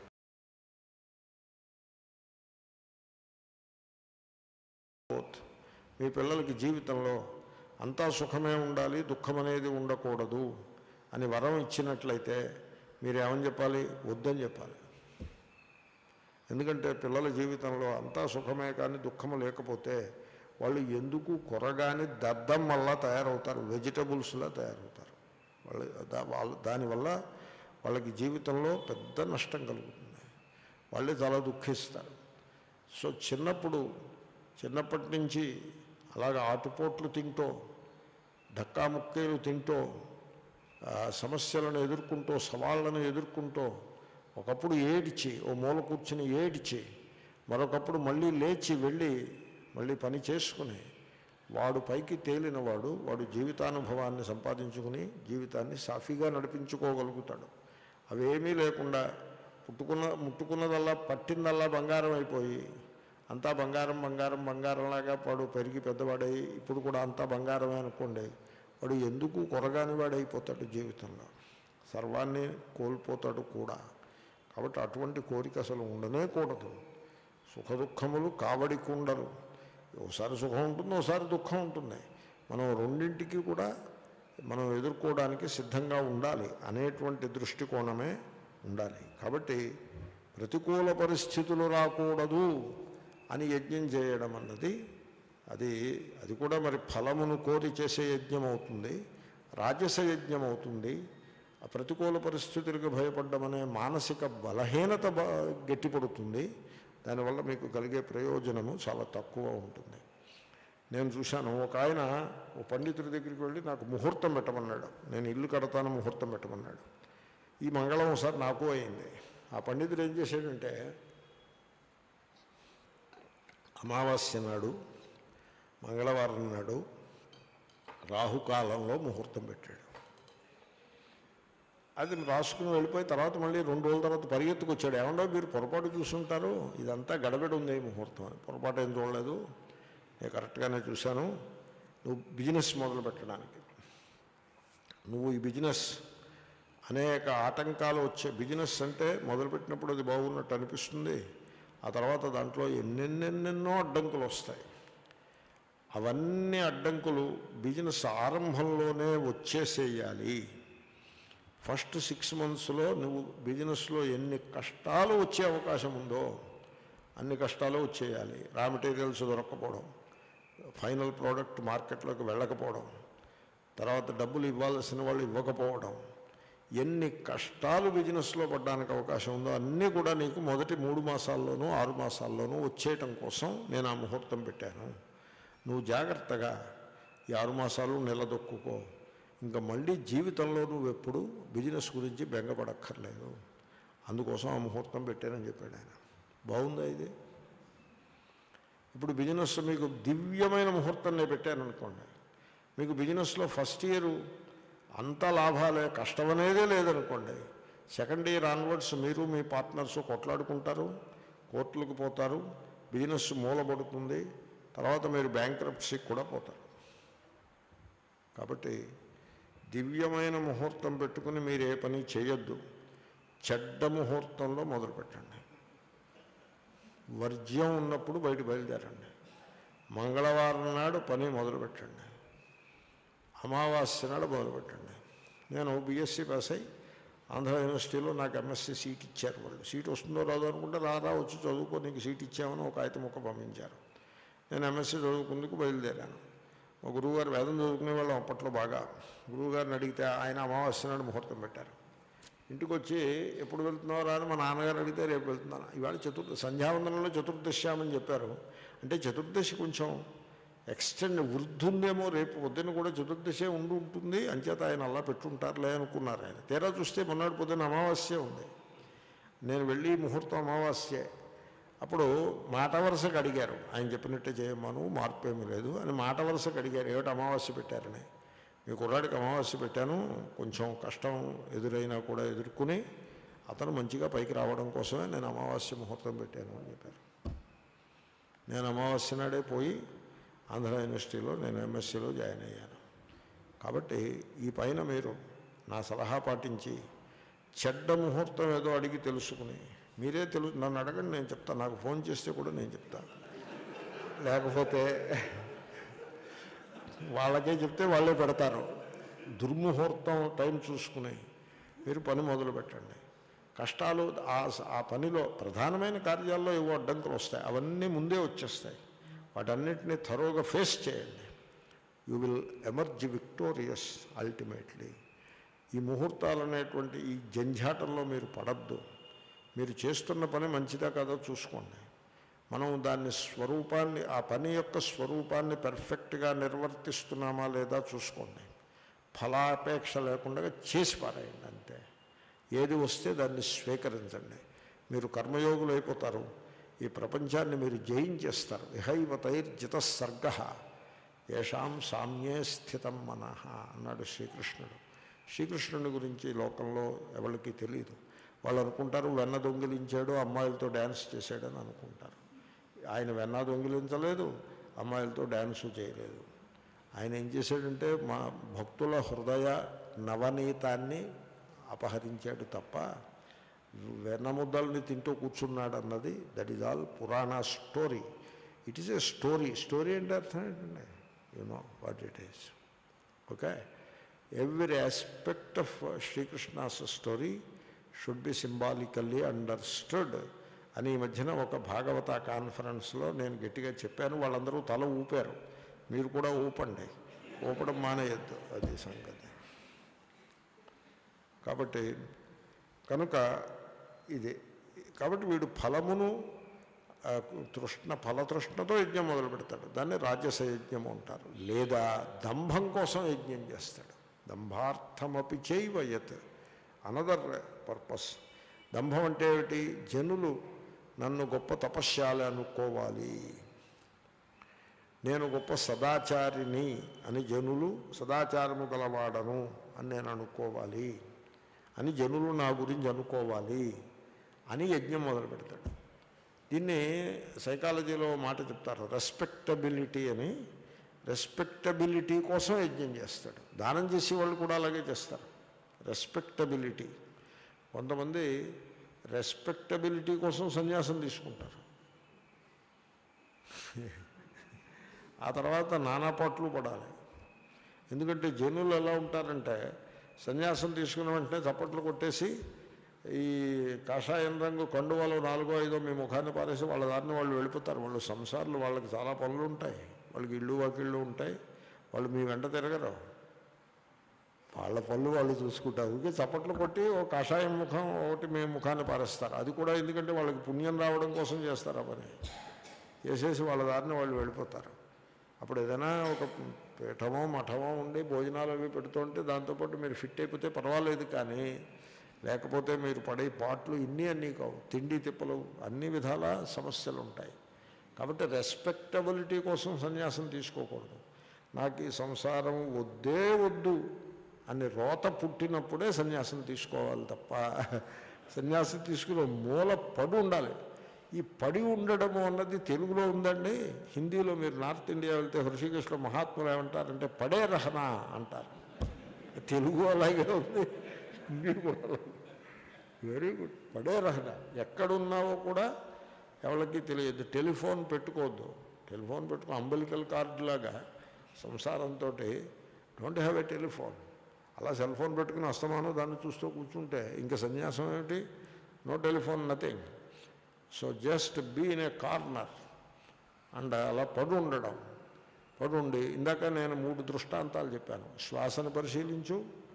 మీ పిల్లలకి జీవితంలో అంతా సుఖమే ఉండాలి, దుఃఖం అనేది ఉండకూడదు అని వరం ఇచ్చినట్లయితే మీరు ఏమని చెప్పాలి? వద్దని చెప్పాలి. ఎందుకంటే పిల్లల జీవితంలో అంతా సుఖమే కానీ దుఃఖము లేకపోతే వాళ్ళు ఎందుకు కొరగాని దద్దమ్మల్లా తయారవుతారు, వెజిటబుల్స్లా తయారవుతారు. వాళ్ళు దానివల్ల వాళ్ళకి జీవితంలో పెద్ద నష్టం కలుగుతుంది, వాళ్ళే చాలా దుఃఖిస్తారు. సో చిన్నప్పటి నుంచి అలాగా ఆటుపోట్లు తింటూ, ధక్కా ముక్కేలు తింటూ, సమస్యలను ఎదుర్కొంటూ, సవాళ్ళను ఎదుర్కొంటూ, ఒకప్పుడు ఏడ్చి ఓ మూల కూర్చుని ఏడ్చి, మరొకప్పుడు మళ్ళీ లేచి వెళ్ళి మళ్ళీ పని చేసుకుని వాడు పైకి తేలినవాడు, వాడు జీవితానుభవాన్ని సంపాదించుకుని జీవితాన్ని సాఫీగా నడిపించుకోగలుగుతాడు. అవేమీ లేకుండా ముట్టుకున్నదల్లా పట్టిందల్లా బంగారం అయిపోయి అంతా బంగారం బంగారం బంగారంలాగా వాడు పెరిగి పెద్దవాడై ఇప్పుడు కూడా అంతా బంగారమే అనుకోండి, వాడు ఎందుకు కొరగాని వాడైపోతాడు, జీవితంలో సర్వాన్ని కోల్పోతాడు కూడా. కాబట్టి అటువంటి కోరిక అసలు ఉండనే కూడదు. సుఖ దుఃఖములు కావడి కుండలు, ఒకసారి సుఖం ఉంటుంది, ఒకసారి దుఃఖం ఉంటుంది. మనం రెండింటికి కూడా మనం ఎదుర్కోవడానికి సిద్ధంగా ఉండాలి అనేటువంటి దృష్టికోణమే ఉండాలి. కాబట్టి ప్రతికూల పరిస్థితులు రాకూడదు అని యజ్ఞం చేయడం అన్నది అది కూడా మరి ఫలమును కోరి చేసే యజ్ఞం అవుతుంది, రాజస యజ్ఞం అవుతుంది. ఆ ప్రతికూల పరిస్థితులకు భయపడ్డం అనే మానసిక బలహీనత గట్టిపడుతుంది. దానివల్ల మీకు కలిగే ప్రయోజనము చాలా తక్కువ ఉంటుంది. నేను చూశాను, ఒక ఆయన ఓ పండితుడి దగ్గరికి వెళ్ళి నాకు ముహూర్తం పెట్టమన్నాడు. నేను ఇల్లు కడతాను, ముహూర్తం పెట్టమన్నాడు. ఈ మంగళం ఒకసారి నాకు అయింది. ఆ పండితుడు ఏం చేశాడంటే, అమావాస్య నాడు, మంగళవారం నాడు రాహుకాలంలో ముహూర్తం పెట్టాడు. అది రాసుకుని వెళ్ళిపోయి తర్వాత మళ్ళీ 2 రోజుల తర్వాత పరిగెత్తుకు వచ్చాడు. ఏమన్నా మీరు పొరపాటు చూసుంటారు, ఇదంతా గడబడి ఉంది ముహూర్తం అని. పొరపాటు ఏం చూడలేదు, నేను కరెక్ట్గానే చూశాను. నువ్వు బిజినెస్ మొదలు పెట్టడానికి, నువ్వు ఈ బిజినెస్ అనేక ఆటంకాలు వచ్చే బిజినెస్ అంటే మొదలుపెట్టినప్పుడు అది బాగున్నట్టు అనిపిస్తుంది, ఆ తర్వాత దాంట్లో ఎన్నెన్నెన్నెన్నో అడ్డంకులు వస్తాయి. అవన్నీ అడ్డంకులు బిజినెస్ ఆరంభంలోనే వచ్చేసేయాలి. ఫస్ట్ 6 monthsలో నువ్వు బిజినెస్లో ఎన్ని కష్టాలు వచ్చే అవకాశం ఉందో అన్ని కష్టాలు వచ్చేయాలి. రా మెటీరియల్స్ దొరక్కపోవడం, ఫైనల్ ప్రోడక్ట్ మార్కెట్లోకి వెళ్ళకపోవడం, తర్వాత డబ్బులు ఇవ్వాల్సిన వాళ్ళు ఇవ్వకపోవడం, ఎన్ని కష్టాలు బిజినెస్లో పడడానికి అవకాశం ఉందో అన్నీ కూడా నీకు మొదటి 3 మాసాల్లోనూ 6 మాసాల్లోనూ వచ్చేయటం కోసం నేను ఆ ముహూర్తం పెట్టాను. నువ్వు జాగ్రత్తగా ఈ 6 మాసాలు నిలదొక్కుకో. ఇంకా మళ్ళీ జీవితంలో నువ్వు ఎప్పుడు బిజినెస్ గురించి బెంగపడక్కర్లేదు. అందుకోసం ఆ ముహూర్తం పెట్టానని చెప్పాడు ఆయన. బాగుందా ఇది? ఇప్పుడు బిజినెస్ మీకు దివ్యమైన ముహూర్తం నేను పెట్టాను అనుకోండి, మీకు బిజినెస్లో ఫస్ట్ ఇయర్ అంత లాభాలే, కష్టం అనేదే లేదనుకోండి. సెకండ్ ఇయర్ ఆన్వర్డ్స్ మీరు మీ పార్ట్నర్స్ కొట్లాడుకుంటారు, కోర్టులకు పోతారు, బిజినెస్ మూలబడుతుంది, తర్వాత మీరు బ్యాంక్రప్సీకి కూడా పోతారు. కాబట్టి దివ్యమైన ముహూర్తం పెట్టుకుని మీరు ఏ పని చేయొద్దు. చెడ్డ ముహూర్తంలో మొదలుపెట్టండి. వర్జ్యం ఉన్నప్పుడు బయలుదేరండి. మంగళవారం నాడు పని మొదలుపెట్టండి, అమావాస్య నాడు మొదలుపెట్టండి. నేను బీఎస్సీ పాస్ అయ్యి ఆంధ్ర యూనివర్సిటీలో నాకు ఎంఎస్సీ సీట్ ఇచ్చారు. వాళ్ళు సీట్ వస్తుందో రాదో అనుకుంటే రారా వచ్చి చదువుకో నీకు సీట్ ఇచ్చామని ఒక కాగితం ముక్క పంపించారు. నేను ఎంఎస్సీ చదువుకుందుకు బయలుదేరాను. మా గురువుగారు వేదం చదువుకునే వాళ్ళం అప్పట్లో బాగా. గురువుగారిని అడిగితే ఆయన అమావాస్య నాడు ముహూర్తం పెట్టారు. ఇంటికి వచ్చి ఎప్పుడు వెళ్తున్నారా అని మా నాన్నగారు అడిగితే రేపు వెళ్తున్నాను. ఇవాళ సంధ్యావందనంలో చతుర్దశ్యామని చెప్పారు. అంటే చతుర్దశి కొంచెం ఎక్స్టెండ్ వృద్ధుందేమో, రేపు పొద్దున్న కూడా చతుర్దశే ఉంటుంది, అంచేత ఆయన అలా పెట్టుంటారులే అనుకున్నారు ఆయన. తీరా చూస్తే మొన్నటి పొద్దున్న అమావాస్య ఉంది. నేను వెళ్ళి ముహూర్తం అమావాస్యే. అప్పుడు మాట వరుసకు అడిగారు, ఆయన చెప్పినట్టే చేయమను, మార్పు ఏమీ లేదు అని మాట వరుసకు అడిగారు, ఏమిటి అమావాస్య పెట్టారని. మీ కుర్రాడికి అమావాస్య పెట్టాను, కొంచెం కష్టం ఎదురైనా కూడా ఎదుర్కొని అతను మంచిగా పైకి రావడం కోసమే నేను అమావాస్య ముహూర్తం పెట్టాను అని చెప్పారు. నేను అమావాస్య నాడే పోయి ఆంధ్ర యూనివర్సిటీలో నేను ఎంఎస్సీలో జాయిన్ అయ్యాను. కాబట్టి ఈ పైన మీరు నా సలహా పాటించి చెడ్డ ముహూర్తం ఏదో అడిగి తెలుసుకుని మీరే నన్ను అడగండి, నేను చెప్తాను. నాకు ఫోన్ చేస్తే కూడా నేను చెప్తాను. లేకపోతే వాళ్ళకే చెప్తే వాళ్ళే పెడతారు. దుర్ముహూర్తం టైం చూసుకుని మీరు పని మొదలు పెట్టండి. కష్టాలు ఆ పనిలో ప్రధానమైన కార్యాల్లో ఏవో అడ్డంకులు వస్తాయి, అవన్నీ ముందే వచ్చేస్తాయి. వాటన్నిటినీ థరోగా ఫేస్ చేయండి. You will emerge victorious ultimately. ఈ ముహూర్తాలు అనేటువంటి ఈ జంఝాటంలో మీరు పడద్దు. మీరు చేస్తున్న పని మంచిదా కాదో చూసుకోండి. మనం దాన్ని స్వరూపాన్ని, ఆ పని యొక్క స్వరూపాన్ని పర్ఫెక్ట్గా నిర్వర్తిస్తున్నామా లేదా చూసుకోండి. ఫలాపేక్ష లేకుండా చేసి పారేయండి అంతే. ఏది వస్తే దాన్ని స్వీకరించండి. మీరు కర్మయోగులు అయిపోతారు. ఈ ప్రపంచాన్ని మీరు జయించేస్తారు. ఇహైవతైర్జితసర్గ ఏషాం సామ్యే స్థితం మనః అన్నాడు శ్రీకృష్ణుడు. శ్రీకృష్ణుని గురించి లోకంలో ఎవరికి తెలియదు. వాళ్ళు అనుకుంటారు వెన్న దొంగిలించాడు, అమ్మాయిలతో డ్యాన్స్ చేశాడని అనుకుంటారు. ఆయన వెన్న దొంగిలించలేదు, అమ్మాయిలతో డ్యాన్సు చేయలేదు. ఆయన ఏం చేశాడంటే మా భక్తుల హృదయ నవనీతాన్ని అపహరించాడు తప్ప వెన్న ముద్దల్ని తింటూ కూర్చున్నాడు అన్నది that is all purana story. It is a story. Story అంటే అర్థం ఏంటండి? You know what it is. Okay, every aspect of Srikrishna's story should be symbolically understood అని ఈ మధ్యన ఒక భాగవత కాన్ఫరెన్స్లో నేను గట్టిగా చెప్పాను. వాళ్ళందరూ తల ఊపారు. మీరు కూడా ఊపండి, ఊపడం మానేయద్దు, అది సంగతి. కాబట్టి కనుక ఇది కాబట్టి వీడు ఫలమును ఫలతృష్ణతో యజ్ఞం మొదలు పెడతాడు. దాన్ని రాజస యజ్ఞం అంటారు. లేదా దంభం కోసం యజ్ఞం చేస్తాడు. దంభార్థమపి చైవయత్, అనదర్ పర్పస్. దంభం అంటే ఏమిటి? జనులు నన్ను గొప్ప తపస్యాలి అనుకోవాలి, నేను గొప్ప సదాచారిని అని జనులు, సదాచారము గలవాడను అని నేను అనుకోవాలి అని జనులు నా గురించి అనుకోవాలి అని యజ్ఞం మొదలు పెడతాడు. దీన్ని సైకాలజీలో మాట చెప్తారు, రెస్పెక్టబిలిటీ అని. రెస్పెక్టబిలిటీ కోసం యజ్ఞం చేస్తాడు. దానం చేసే వాళ్ళు కూడా అలాగే చేస్తారు. రెస్పెక్టబిలిటీ. కొంతమంది రెస్పెక్టబిలిటీ కోసం సన్యాసం తీసుకుంటారు. ఆ తర్వాత నానా పాటలు పడాలి. ఎందుకంటే జనులు ఎలా ఉంటారంటే సన్యాసం తీసుకున్న వెంటనే చప్పట్లు కొట్టేసి ఈ కాషాయం రంగు కండువాలు 4-5 మీ ముఖాన్ని పారేసి వాళ్ళ దారిని వాళ్ళు వెళ్ళిపోతారు. వాళ్ళు సంసారాలు, వాళ్ళకి చాలా పనులు ఉంటాయి, వాళ్ళకి ఇళ్ళు వాకిళ్ళు ఉంటాయి, వాళ్ళు మీ వెంట తిరగరు, వాళ్ళ పనులు వాళ్ళు చూసుకుంటారు. ఊరికే చప్పట్లు కొట్టి ఓ కాషాయం ముఖం ఒకటి మీ ముఖాన్ని పారేస్తారు. అది కూడా ఎందుకంటే వాళ్ళకి పుణ్యం రావడం కోసం చేస్తారు. ఆ పని చేసేసి వాళ్ళ దారిని వాళ్ళు వెళ్ళిపోతారు. అప్పుడు ఏదైనా ఒక పీఠమో మఠమో ఉండి భోజనాలు అవి పెడుతుంటే దాంతోపాటు మీరు ఫిట్ అయిపోతే పర్వాలేదు, కానీ లేకపోతే మీరు పడే పాటలు అన్నీ కావు, తిండి తిప్పలు అన్ని విధాల సమస్యలు ఉంటాయి. కాబట్టి రెస్పెక్టబిలిటీ కోసం సన్యాసం తీసుకోకూడదు. నాకు ఈ సంసారం వద్దే వద్దు అని రోత పుట్టినప్పుడే సన్యాసం తీసుకోవాలి తప్ప సన్యాసం తీసుకుని మూల పడి ఉండాలి. ఈ పడి ఉండడము అన్నది తెలుగులో ఉందండి. హిందీలో మీరు నార్త్ ఇండియా వెళ్తే హృషికేశ్లో మహాత్ములు ఏమంటారంటే పడే రహనా అంటారు. తెలుగు అలాగే ఉంది, హిందీ కూడా. Very good. పడే రహనా. ఎక్కడున్నావో కూడా ఎవరికి తెలియదు. టెలిఫోన్ పెట్టుకోవద్దు. టెలిఫోన్ పెట్టుకో అంబలికల్ కార్డు లాగా సంసారంతో డోంట్ హ్యావ్ ఏ టెలిఫోన్. అలా సెల్ ఫోన్ పెట్టుకుని అస్తమానం దాన్ని చూస్తూ కూర్చుంటే ఇంకా సన్యాసం ఏమిటి? No telephone, nothing. So just be in a corner and అలా పడుండడం. పడుండి ఇందాక నేను 3 దృష్టాంతాలు చెప్పాను. శ్వాసను పరిశీలించు,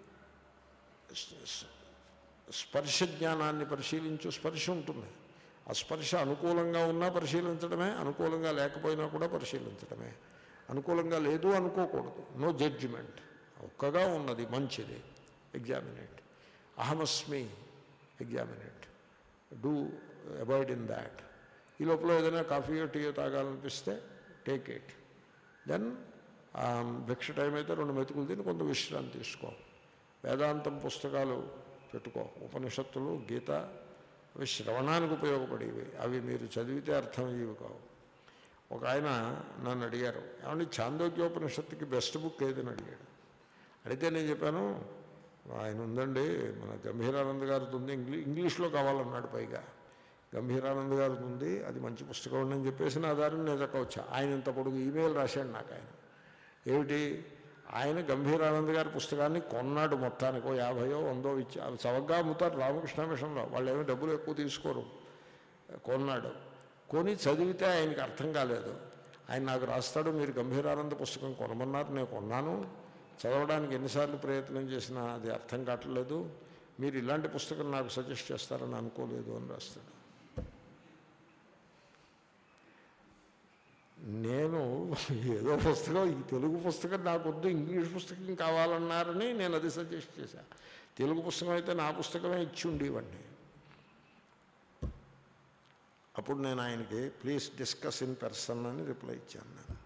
స్పర్శ జ్ఞానాన్ని పరిశీలించు. స్పర్శ ఉంటుంది, ఆ స్పర్శ అనుకూలంగా ఉన్నా పరిశీలించడమే, అనుకూలంగా లేకపోయినా కూడా పరిశీలించడమే. అనుకూలంగా లేదు అనుకోకూడదు. No judgement. ఒక్కగా ఉన్నది మంచిది, ఎగ్జామినేట్. అహమస్మి, examine it. Do avoid in that. ఈ లోపల ఏదైనా కాఫీయో టీయో తాగాలనిపిస్తే టేక్ ఇట్. దెన్ భిక్ష టైం అయితే 2 మెతుకులు తిని కొంత విశ్రాంతి తీసుకో. వేదాంతం పుస్తకాలు పెట్టుకో. ఉపనిషత్తులు, గీత అవి శ్రవణానికి ఉపయోగపడేవి. అవి మీరు చదివితే అర్థమయ్యేవి కావు. ఒక ఆయన నన్ను అడిగారు, ఏమంటే ఛాందోగ్యోపనిషత్తుకి బెస్ట్ బుక్ ఏదని అడిగాడు. అడిగితే నేను చెప్పాను, ఆయన ఉందండి, మన గంభీరానంద్ గారిది ఉంది, ఇంగ్లీష్లో కావాలన్నాడు. పైగా గంభీరానంద్ గారిది ఉంది, అది మంచి పుస్తకం ఉందని చెప్పేసి నా దారిని నేను చక్కవచ్చా. ఆయన ఇంత పొడుగు ఈమెయిల్ రాశాడు నాకు. ఆయన ఏమిటి, ఆయన గంభీరానంద్ గారి పుస్తకాన్ని కొన్నాడు. మొత్తానికి 50 100 ఇచ్చి, అవి చవకగా అమ్ముతారు రామకృష్ణ మిషన్లో, వాళ్ళు ఏమీ డబ్బులు ఎక్కువ తీసుకోరు. కొన్నాడు. కొని చదివితే ఆయనకి అర్థం కాలేదు. ఆయన నాకు రాస్తాడు, మీరు గంభీరానంద పుస్తకం కొనమన్నారు, నేను కొన్నాను, చదవడానికి ఎన్నిసార్లు ప్రయత్నం చేసినా అది అర్థం కావట్లేదు, మీరు ఇలాంటి పుస్తకం నాకు సజెస్ట్ చేస్తారని అనుకోలేదు అని రాస్తాడు. నేను ఏదో పుస్తకం, ఈ తెలుగు పుస్తకం నాకు వద్దు, ఇంగ్లీష్ పుస్తకం కావాలన్నారని నేను అది సజెస్ట్ చేశాను. తెలుగు పుస్తకం అయితే నా పుస్తకమే ఇచ్చి ఉండేవాడిని. అప్పుడు నేను ఆయనకి ప్లీజ్ డిస్కస్ ఇన్ పర్సన్ అని రిప్లై ఇచ్చాను. నేను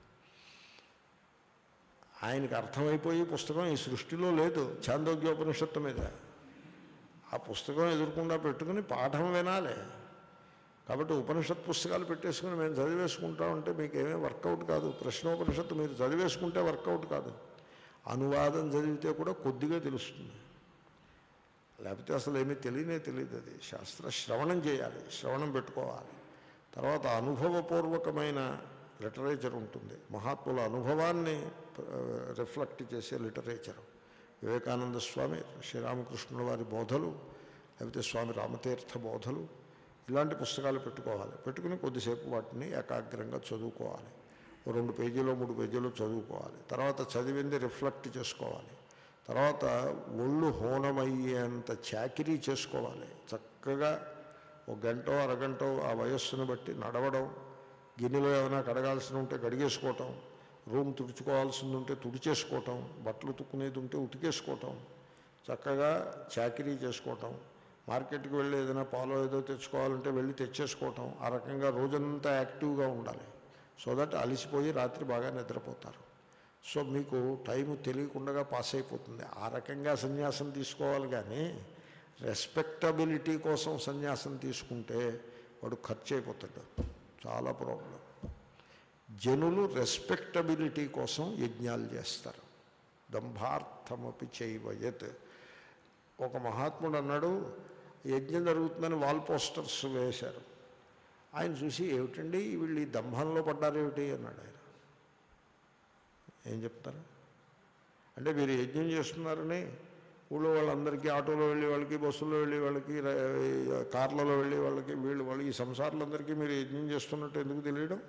ఆయనకి అర్థమైపోయి పుస్తకం ఈ సృష్టిలో లేదు ఛాందోగ్యోపనిషత్తు మీద. ఆ పుస్తకం ఎదుర్కొండా పెట్టుకుని పాఠం వినాలి. కాబట్టి ఉపనిషత్ పుస్తకాలు పెట్టేసుకుని మేము చదివేసుకుంటామంటే మీకేమీ వర్కౌట్ కాదు. ప్రశ్నోపనిషత్తు మీరు చదివేసుకుంటే వర్కౌట్ కాదు. అనువాదం చదివితే కూడా కొద్దిగా తెలుస్తుంది, లేకపోతే అసలు ఏమీ తెలియదు. అది శాస్త్ర శ్రవణం చేయాలి, శ్రవణం పెట్టుకోవాలి. తర్వాత అనుభవపూర్వకమైన లిటరేచర్ ఉంటుంది, మహాత్ముల అనుభవాన్ని రిఫ్లెక్ట్ చేసే లిటరేచర్. వివేకానంద స్వామి, శ్రీరామకృష్ణుల వారి బోధలు, లేకపోతే స్వామి రామతీర్థ బోధలు, ఇలాంటి పుస్తకాలు పెట్టుకోవాలి. పెట్టుకుని కొద్దిసేపు వాటిని ఏకాగ్రంగా చదువుకోవాలి. 2 పేజీలో 3 పేజీలో చదువుకోవాలి. తర్వాత చదివింది రిఫ్లెక్ట్ చేసుకోవాలి. తర్వాత ఒళ్ళు హోనమయ్యేంత చాకిరీ చేసుకోవాలి. చక్కగా 1 గంటో అరగంటో ఆ వయస్సును బట్టి నడవడం, గిన్నెలో ఏమైనా కడగాల్సి ఉంటే కడిగేసుకోవటం, రూమ్ తుడుచుకోవాల్సింది ఉంటే తుడిచేసుకోవటం, బట్టలు ఉతుక్కునేది ఉంటే ఉతికేసుకోవటం, చక్కగా చాకిరీ చేసుకోవటం, మార్కెట్కి వెళ్ళి ఏదైనా పాలో ఏదో తెచ్చుకోవాలంటే వెళ్ళి తెచ్చేసుకోవటం. ఆ రకంగా రోజంతా యాక్టివ్గా ఉండాలి. సో దట్ అలిసిపోయి రాత్రి బాగా నిద్రపోతారు. సో మీకు టైము తెలియకుండా పాస్ అయిపోతుంది. ఆ రకంగా సన్యాసం తీసుకోవాలి. కానీ రెస్పెక్టబిలిటీ కోసం సన్యాసం తీసుకుంటే వాడు ఖర్చు అయిపోతాడు, చాలా ప్రాబ్లం. జనులు రెస్పెక్టబిలిటీ కోసం యజ్ఞాలు చేస్తారు. దంభార్థమపి చైవయత్. ఒక మహాత్ముడు అన్నాడు, యజ్ఞం జరుగుతుందని వాల్ పోస్టర్స్ వేశారు. ఆయన చూసి ఏమిటండి వీళ్ళు ఈ దంభంలో పడ్డారేమిటి అన్నాడు. ఆయన ఏం చెప్తారు అంటే, మీరు యజ్ఞం చేస్తున్నారని ఊళ్ళో వాళ్ళందరికీ ఆటోలో వెళ్ళే వాళ్ళకి, బస్సులో వెళ్ళే వాళ్ళకి, కార్లలో వెళ్ళే వాళ్ళకి, వాళ్ళు ఈ సంసారాలందరికీ మీరు యజ్ఞం చేస్తున్నట్టు ఎందుకు తెలియడం?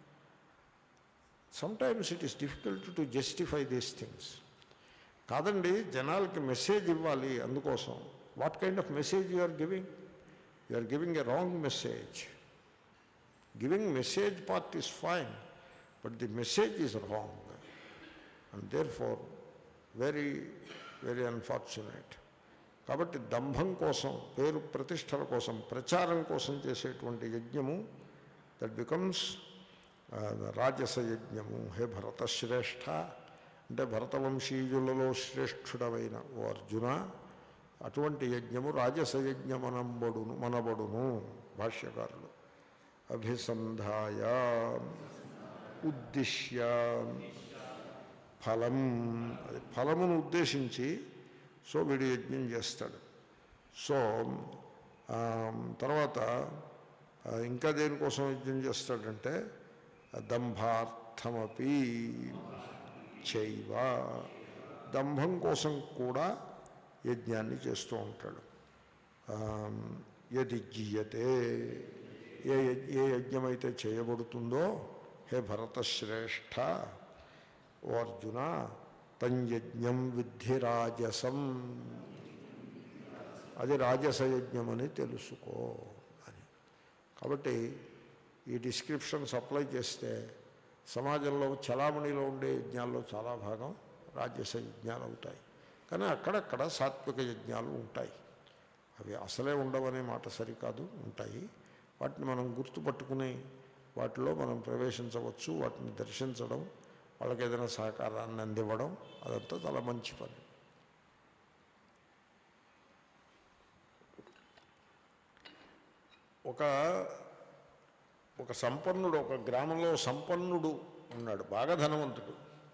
Sometimes it is difficult to justify these things. కాదండి, జనాలకి మెసేజ్ ఇవ్వాలి, అందుకోసం. What kind of message you are giving? You are giving a wrong message. Giving message part is fine, but the message is wrong. And therefore very very unfortunate. కాబట్టి దంభం కోసం, పేరు ప్రతిష్టల కోసం, ప్రచారం కోసం చేసేటువంటి యజ్ఞము దట్ బికమ్స్ రాజస యజ్ఞము. హే భరతశ్రేష్ఠ, అంటే భరతవంశీయులలో శ్రేష్ఠుడమైన ఓ అర్జున, అటువంటి యజ్ఞము రాజస మనబడును. భాష్యకారులు అభిసంధాయ ఉద్దిశ్య ఫలం, అది ఫలమును ఉద్దేశించి సో వీడు యజ్ఞం చేస్తాడు. సో తర్వాత ఇంకా దేనికోసం యజ్ఞం చేస్తాడంటే దంభార్థమపి చైవ, దంభం కోసం కూడా యజ్ఞాన్ని చేస్తూ ఉంటాడు. యదిజ్యతే, ఏ యజ్ఞమైతే చేయబడుతుందో హే భరతశ్రేష్ఠ ఓ అర్జున, తన్యజ్ఞం విద్ధి రాజసం, అది రాజసయజ్ఞమని తెలుసుకో అని. కాబట్టి ఈ డిస్క్రిప్షన్స్ అప్లై చేస్తే సమాజంలో చలామణిలో ఉండే యజ్ఞాల్లో చాలా భాగం రాజస యజ్ఞాలు అవుతాయి. కానీ అక్కడక్కడ సాత్విక యజ్ఞాలు ఉంటాయి. అవి అసలే ఉండవనే మాట సరికాదు, ఉంటాయి. వాటిని మనం గుర్తుపట్టుకుని వాటిలో మనం ప్రవేశించవచ్చు, వాటిని దర్శించడం, వాళ్ళకి ఏదైనా సహకారాన్ని అందివ్వడం, అదంతా చాలా మంచి పని. ఒక సంపన్నుడు, ఒక గ్రామంలో సంపన్నుడు ఉన్నాడు, బాగా ధనవంతుడు.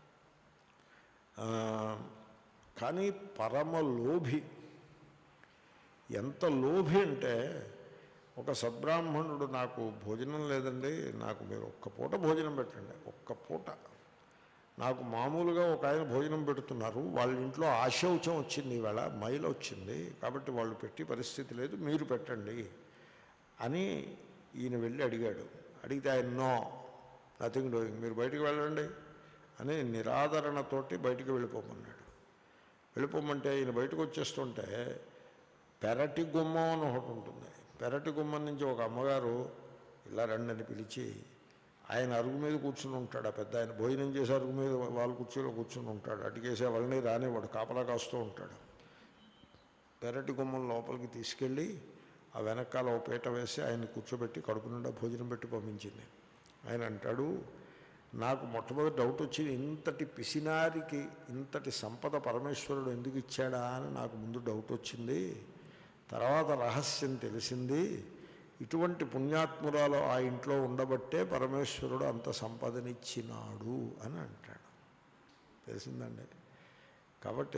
కానీ పరమ లోభి. ఎంత లోభి అంటే, ఒక సద్బ్రాహ్మణుడు, నాకు భోజనం లేదండి, నాకు మీరు ఒక్క పూట భోజనం పెట్టండి, ఒక్క పూట. నాకు మామూలుగా ఒక ఆయన భోజనం పెడుతున్నారు, వాళ్ళ ఇంట్లో ఆశౌచం వచ్చింది, ఈవేళ మైల వచ్చింది, కాబట్టి వాళ్ళు పెట్టి పరిస్థితి లేదు, మీరు పెట్టండి అని ఈయన వెళ్ళి అడిగాడు. అడిగితే ఆయన నో, నథింగ్ డూయింగ్, మీరు బయటికి వెళ్ళండి అని నిరాదరణతోటి బయటికి వెళ్ళిపోమన్నాడు. వెళ్ళిపోమంటే ఈయన బయటకు వచ్చేస్తుంటే పెరటి గుమ్మం అని ఒకటి ఉంటుంది. పెరటి గుమ్మం నుంచి ఒక అమ్మగారు ఇలా రండి అని పిలిచి, ఆయన అరుగు మీద కూర్చుని ఉంటాడు. ఆ పెద్ద ఆయన భోజనం చేసే అరుగు మీద వాళ్ళ కుర్చీలో కూర్చుని ఉంటాడు. అటుకేసే వాళ్ళని రానివాడు, కాపలా కాస్తూ ఉంటాడు. పెరటి గుమ్మం లోపలికి తీసుకెళ్ళి ఆ వెనకాల ఓ పీట వేసి ఆయన కూర్చోబెట్టి కడుపు నిండా భోజనం పెట్టి పంపించింది. ఆయన అంటాడు, నాకు మొట్టమొదటి డౌట్ వచ్చింది, ఇంతటి పిసినారికి ఇంతటి సంపద పరమేశ్వరుడు ఎందుకు ఇచ్చాడా అని నాకు ముందు డౌట్ వచ్చింది. తర్వాత రహస్యం తెలిసింది, ఇటువంటి పుణ్యాత్మురాలు ఆ ఇంట్లో ఉండబట్టే పరమేశ్వరుడు అంత సంపదనిచ్చినాడు అని అంటాడు. తెలిసిందండి. కాబట్టి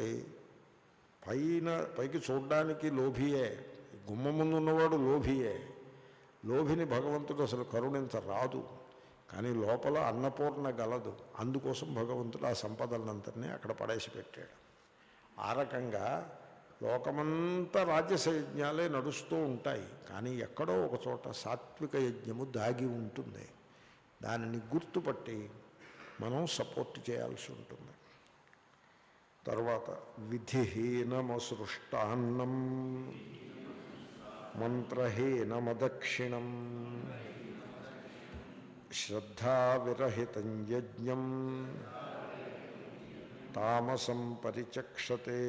పైకి చూడ్డానికి లోభియే, గుమ్మ ముందు ఉన్నవాడు లోభియే. లోభిని భగవంతుడు అసలు కరుణించరాదు, కానీ లోపల అన్నపూర్ణ గలదు. అందుకోసం భగవంతుడు ఆ సంపదలంతరినీ అక్కడ పడేసి పెట్టాడు. ఆ రకంగా లోకమంతా రాజస యజ్ఞాలే నడుస్తూ ఉంటాయి, కానీ ఎక్కడో ఒక చోట సాత్విక యజ్ఞము దాగి ఉంటుంది. దానిని గుర్తుపట్టి మనం సపోర్ట్ చేయాల్సి ఉంటుంది. తర్వాత విధిహీనమసృష్టాన్నం మంత్రహీనమదక్షిణం శ్రద్ధావిరహితం యజ్ఞం తామసం పరిచక్షతే.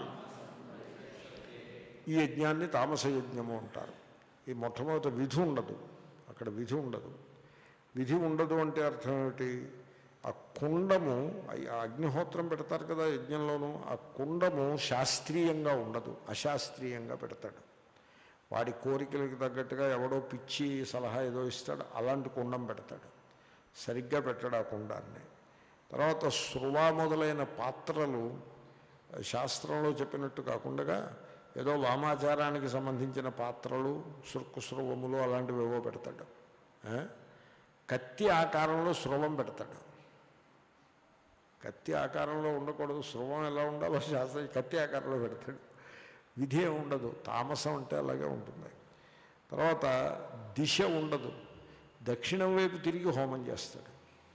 ఈ యజ్ఞాన్ని తామస యజ్ఞము అంటారు. ఈ మొట్టమొదటి విధి ఉండదు, అక్కడ విధి ఉండదు. విధి ఉండదు అంటే అర్థం ఏమిటి? ఆ కుండము, అగ్నిహోత్రం పెడతారు కదా యజ్ఞంలోనూ, ఆ కుండము శాస్త్రీయంగా ఉండదు, అశాస్త్రీయంగా పెడతాడు. వాడి కోరికలకు తగ్గట్టుగా ఎవడో పిచ్చి సలహా ఏదో ఇస్తాడు, అలాంటి కుండం పెడతాడు. సరిగ్గా పెట్టాడు ఆ కుండాన్ని. తర్వాత శృవ మొదలైన పాత్రలు శాస్త్రంలో చెప్పినట్టు కాకుండా ఏదో వామాచారానికి సంబంధించిన పాత్రలు, సుర్కు స్రవములు అలాంటివి ఏవో పెడతాడు. కత్తి ఆకారంలో స్రవం పెడతాడు. కత్తి ఆకారంలో ఉండకూడదు, స్రవం ఎలా ఉండాలో శాస్త్రం కత్తి ఆకారంలో పెడతాడు. విధి ఏమి ఉండదు, తామసం అంటే అలాగే ఉంటుంది. తర్వాత దిశ ఉండదు, దక్షిణం వైపు తిరిగి హోమం చేస్తాడు.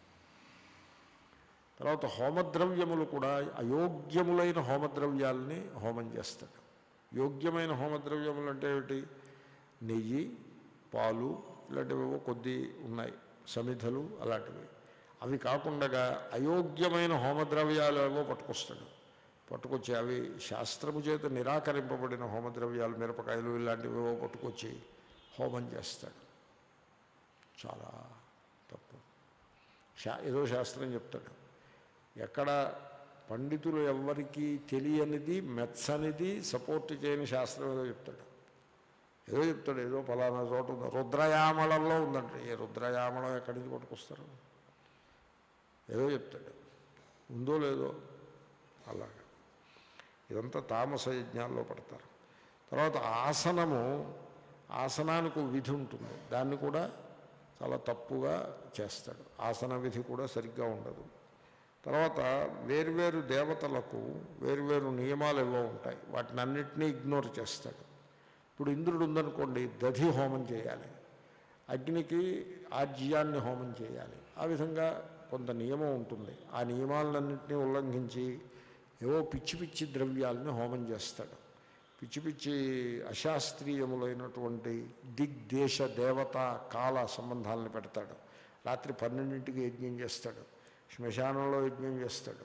తర్వాత హోమద్రవ్యములు కూడా అయోగ్యములైన హోమద్రవ్యాలని హోమం చేస్తాడు. యోగ్యమైన హోమద్రవ్యములు అంటే ఏమిటి? నెయ్యి, పాలు, ఇలాంటివేవో కొద్ది ఉన్నాయి, సమిధలు అలాంటివి. అవి కాకుండా అయోగ్యమైన హోమద్రవ్యాలు ఏవో పట్టుకొస్తాడు. పట్టుకొచ్చి అవి శాస్త్రము చేత నిరాకరింపబడిన హోమద్రవ్యాలు, మిరపకాయలు ఇలాంటివేవో పట్టుకొచ్చి హోమం చేస్తాడు. చాలా తప్పు. ఏదో శాస్త్రం చెప్తాడు. ఎక్కడ పండితులు ఎవ్వరికీ తెలియనిది, మెచ్చనిది, సపోర్ట్ చేయని శాస్త్రం ఏదో చెప్తాడు. ఏదో ఫలానా చోట ఉంది, రుద్రయామళంలో ఉందంటే ఏ రుద్రయామళం ఎక్కడి నుంచి పట్టుకొస్తారు? ఏదో చెప్తాడు, ఉందో లేదో అలాగా. ఇదంతా తామస యజ్ఞాల్లో పడతారు. తర్వాత ఆసనానికి విధి ఉంటుంది, దాన్ని కూడా చాలా తప్పుగా చేస్తాడు. ఆసన విధి కూడా సరిగ్గా ఉండదు. తర్వాత వేర్వేరు దేవతలకు వేర్వేరు నియమాలు ఏవో ఉంటాయి, వాటిని అన్నింటినీ ఇగ్నోర్ చేస్తాడు. ఇప్పుడు ఇంద్రుడు ఉందనుకోండి, దధి హోమం చేయాలి, అగ్నికి ఆజ్యాన్ని హోమం చేయాలి. ఆ విధంగా కొంత నియమం ఉంటుంది. ఆ నియమాలన్నింటినీ ఉల్లంఘించి ఏవో పిచ్చి పిచ్చి ద్రవ్యాలని హోమం చేస్తాడు. పిచ్చి పిచ్చి అశాస్త్రీయములైనటువంటి దిగ్దేశ దేవత కాల సంబంధాలను పెడతాడు. రాత్రి 12ంటికి యజ్ఞం చేస్తాడు, శ్మశానంలో యజ్ఞం చేస్తాడు.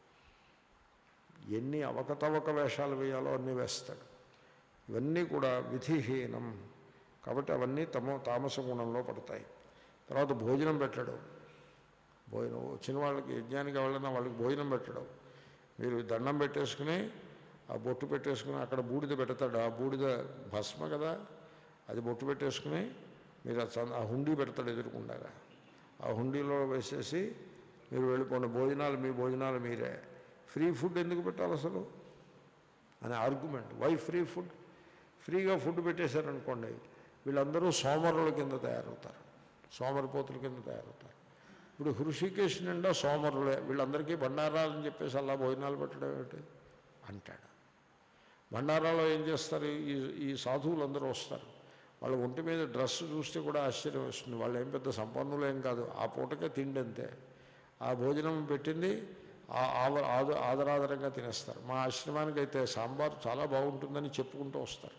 ఎన్ని అవకతవక వేషాలు వేయాలో అన్నీ వేస్తాడు. ఇవన్నీ కూడా విధిహీనం. కాబట్టి అవన్నీ తామస గుణంలో పడతాయి. తర్వాత భోజనం పెట్టడం. వచ్చిన వాళ్ళకి యజ్ఞానికి వెళ్ళినా వాళ్ళకి భోజనం పెట్టడం. మీరు దండం పెట్టేసుకుని ఆ బొట్టు పెట్టేసుకుని అక్కడ బూడిద పెడతాడు. ఆ బూడిద భస్మ కదా, అది బొట్టు పెట్టేసుకుని మీరు ఆ హుండీ పెడతాడు ఎదురుకుండగా. ఆ హుండీలో వేసేసి మీరు వెళ్ళిపోండి, భోజనాలు మీ భోజనాలు మీరే. ఫ్రీ ఫుడ్ ఎందుకు పెట్టాలి అసలు అనే ఆర్గ్యుమెంట్. Why free food? ఫ్రీగా ఫుడ్ పెట్టేశారనుకోండి, వీళ్ళందరూ సోమరుల కింద తయారవుతారు, సోమరిపోతుల కింద తయారవుతారు. ఇప్పుడు హృషికేశ్ నిండా సోమరులే, వీళ్ళందరికీ బండారాలని చెప్పేసి అలా భోజనాలు పెట్టడం ఏమిటి అంటాడు. బండారాలో ఏం చేస్తారు? ఈ సాధువులందరూ వస్తారు. వాళ్ళ ఒంటి మీద డ్రెస్ చూస్తే కూడా ఆశ్చర్యం వస్తుంది. వాళ్ళు ఏం పెద్ద సంపన్నులు ఏం కాదు, ఆ పూటకే తిండి అంతే. ఆ భోజనం పెట్టింది ఆదరాదరంగా తినేస్తారు. మా ఆశ్రమానికి అయితే సాంబార్ చాలా బాగుంటుందని చెప్పుకుంటూ వస్తారు.